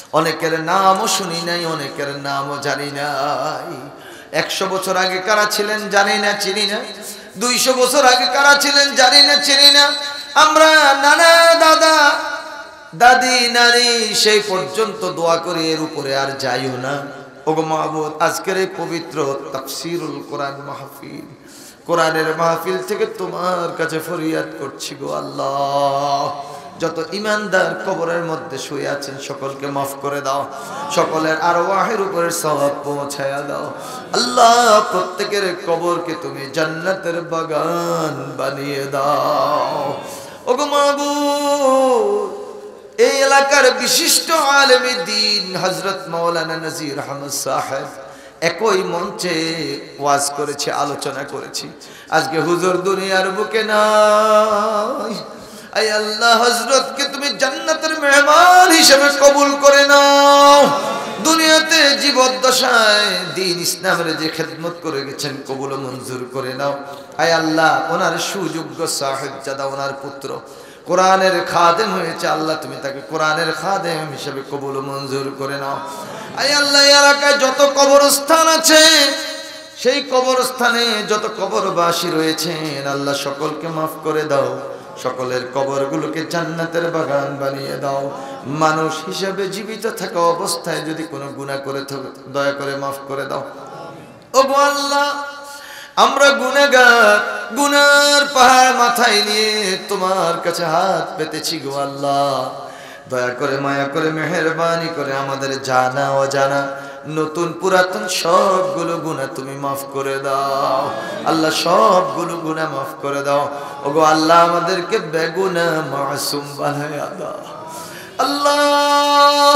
অনেকের নামও শুনি নাই, অনেকের নামও জানি নাই। একশো বছর আগে কারা ছিলেন জানি না, চিনি না। দুইশো বছর আগে কারা ছিলেন জানি না, চিনি না। আমরা নানা দাদা দাদি নারী সেই পর্যন্ত দোয়া করি, এর উপরে আর যাইও না। ওগো মাহবুব, আজকের এই পবিত্র তাফসীরুল কোরআন মাহফিল, কোরআনের মাহফিল থেকে তোমার কাছে ফরিয়াদ করছি গো আল্লাহ, যত ইমানদার কবরের মধ্যে শুয়ে আছেন সকলকে মাফ করে দাও, সকলের আরওয়াহের উপরে সওয়াব পৌঁছায়া দাও আল্লাহ। প্রত্যেকের কবরকে তুমি জান্নাতের বাগান বানিয়ে দাও ওগো মাহবুব। এই এলাকার বিশিষ্ট আলেমে দ্বীন হযরত মাওলানা নজির আহমদ সাহেব একই মঞ্চে ওয়াজ করেছে, আলোচনা করেছি। আজকে হুজুর দুনিয়ার বুকে নাই। আয় আল্লাহ, হযরতকে তুমি জান্নাতের মেহমান হিসেবে কবুল করে নাও। দুনিয়াতে জীবদ্দশায় দ্বীন ইসলামের যে খেদমত করে গেছেন কবুল ও মঞ্জুর করে নাও। আয় আল্লাহ, ওনার সুযোগ্য সাহেবজাদা, ওনার পুত্র কোরআনের খাদেম হয়েছে, আল্লাহ তুমি তাকে কোরআনের খাদেম হিসেবে কবুল ও মঞ্জুর করে নাও। আয় আল্লাহ, এলাকায় যত কবরস্থান আছে, সেই কবরস্থানে যত কবরবাসী রয়েছেন আল্লাহ সকলকে মাফ করে দাও, সকলের কবরগুলোকে জান্নাতের বাগান বানিয়ে দাও। মানুষ হিসেবে জীবিত থাকা অবস্থায় যদি কোনো গুনাহ করে থাকো দয়া করে মাফ করে দাও ওগো আল্লাহ। আমরা গুনাহগার, গুনার পাহাড় মাথায় নিয়ে তোমার কাছে হাত পেতেছি গো আল্লাহ। দয়া করে মায়া করে মেহেরবানি করে আমাদের জানা অজানা নতুন পুরাতন সবগুলো গুনাহ তুমি মাফ করে দাও আল্লাহ, সবগুলো গুনাহ মাফ করে দাও ওগো আল্লাহ। আমাদেরকে বেগুনাহ মাসুম বানায়া দাও আল্লাহ।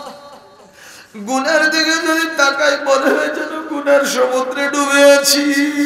গুনার দিকে যদি তাকাই মনে হয় যেন গুনার সমুদ্রে ডুবে আছি,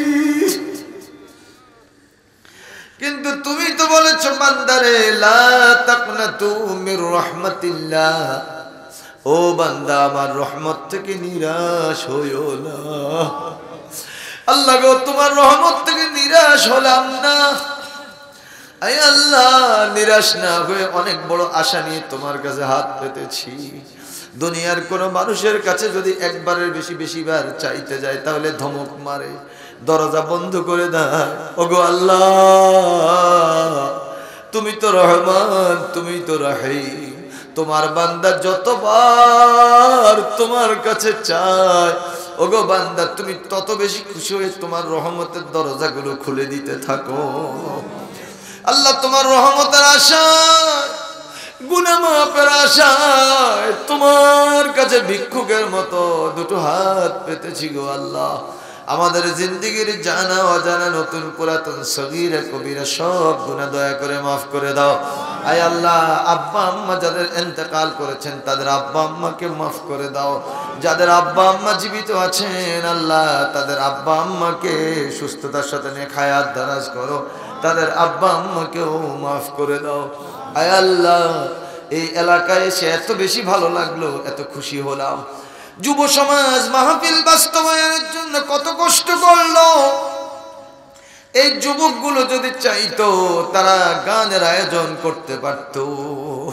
কিন্তু তুমি তো বলেছো বান্দারে লা তাকনাতু মির রাহমাতিল্লাহ, ও বান্দা আমার রহমত থেকে নিরাশ হইও না। আল্লাহ গো, তোমার রহমত থেকে নিরাশ হলাম না। আয় আল্লাহ, নিরাশ না হয়ে অনেক বড় আশা নিয়ে তোমার কাছে হাত পেতেছি। দুনিয়ার কোন মানুষের কাছে যদি একবারের বেশি বেশি বার চাইতে যায় তাহলে ধমক মারে, দরজা বন্ধ করে দেয়। ওগো আল্লাহ, তুমি তো রহমান, তুমি তো রহিম। তোমার বান্দা যতবার তোমার কাছে চায় ওগো বান্দা তুমি তত বেশি খুশি হয়ে তোমার রহমতের দরজাগুলো খুলে দিতে থাকো আল্লাহ। তোমার রহমতের আশায়, গুনাহ মাফের আশায় তোমার কাছে ভিক্ষুকের মতো দুটো হাত পেতেছি গো আল্লাহ। আমাদের জিন্দেগির জানা অজানা নতুন পুরাতন সগীরা কবিরা সব গুনাহ দয়া করে মাফ করে দাও। আয় আল্লাহ, আব্বা আম্মা যাদের ইন্তেকাল করেছেন তাদের আব্বা আম্মাকে মাফ করে দাও। যাদের আব্বা আম্মা জীবিত আছেন আল্লাহ, তাদের আব্বা আম্মাকে সুস্থতার সাথে নেক হায়াত দারাজ করো, তাদের আব্বা আম্মাকেও মাফ করে দাও। আয় আল্লাহ, এই এলাকায় এসে এত বেশি ভালো লাগলো, এত খুশি হলাম। যুব সমাজ মাহফিল বাস্তবায়নের জন্য কত কষ্ট করলো। এই যুবকগুলো যদি চাইতো তারা গানের আয়োজন করতে পারতো,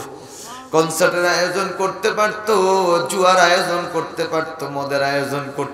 কনসার্টের আয়োজন করতে পারতো, জুয়ার আয়োজন করতে পারতো, মদের আয়োজন করতে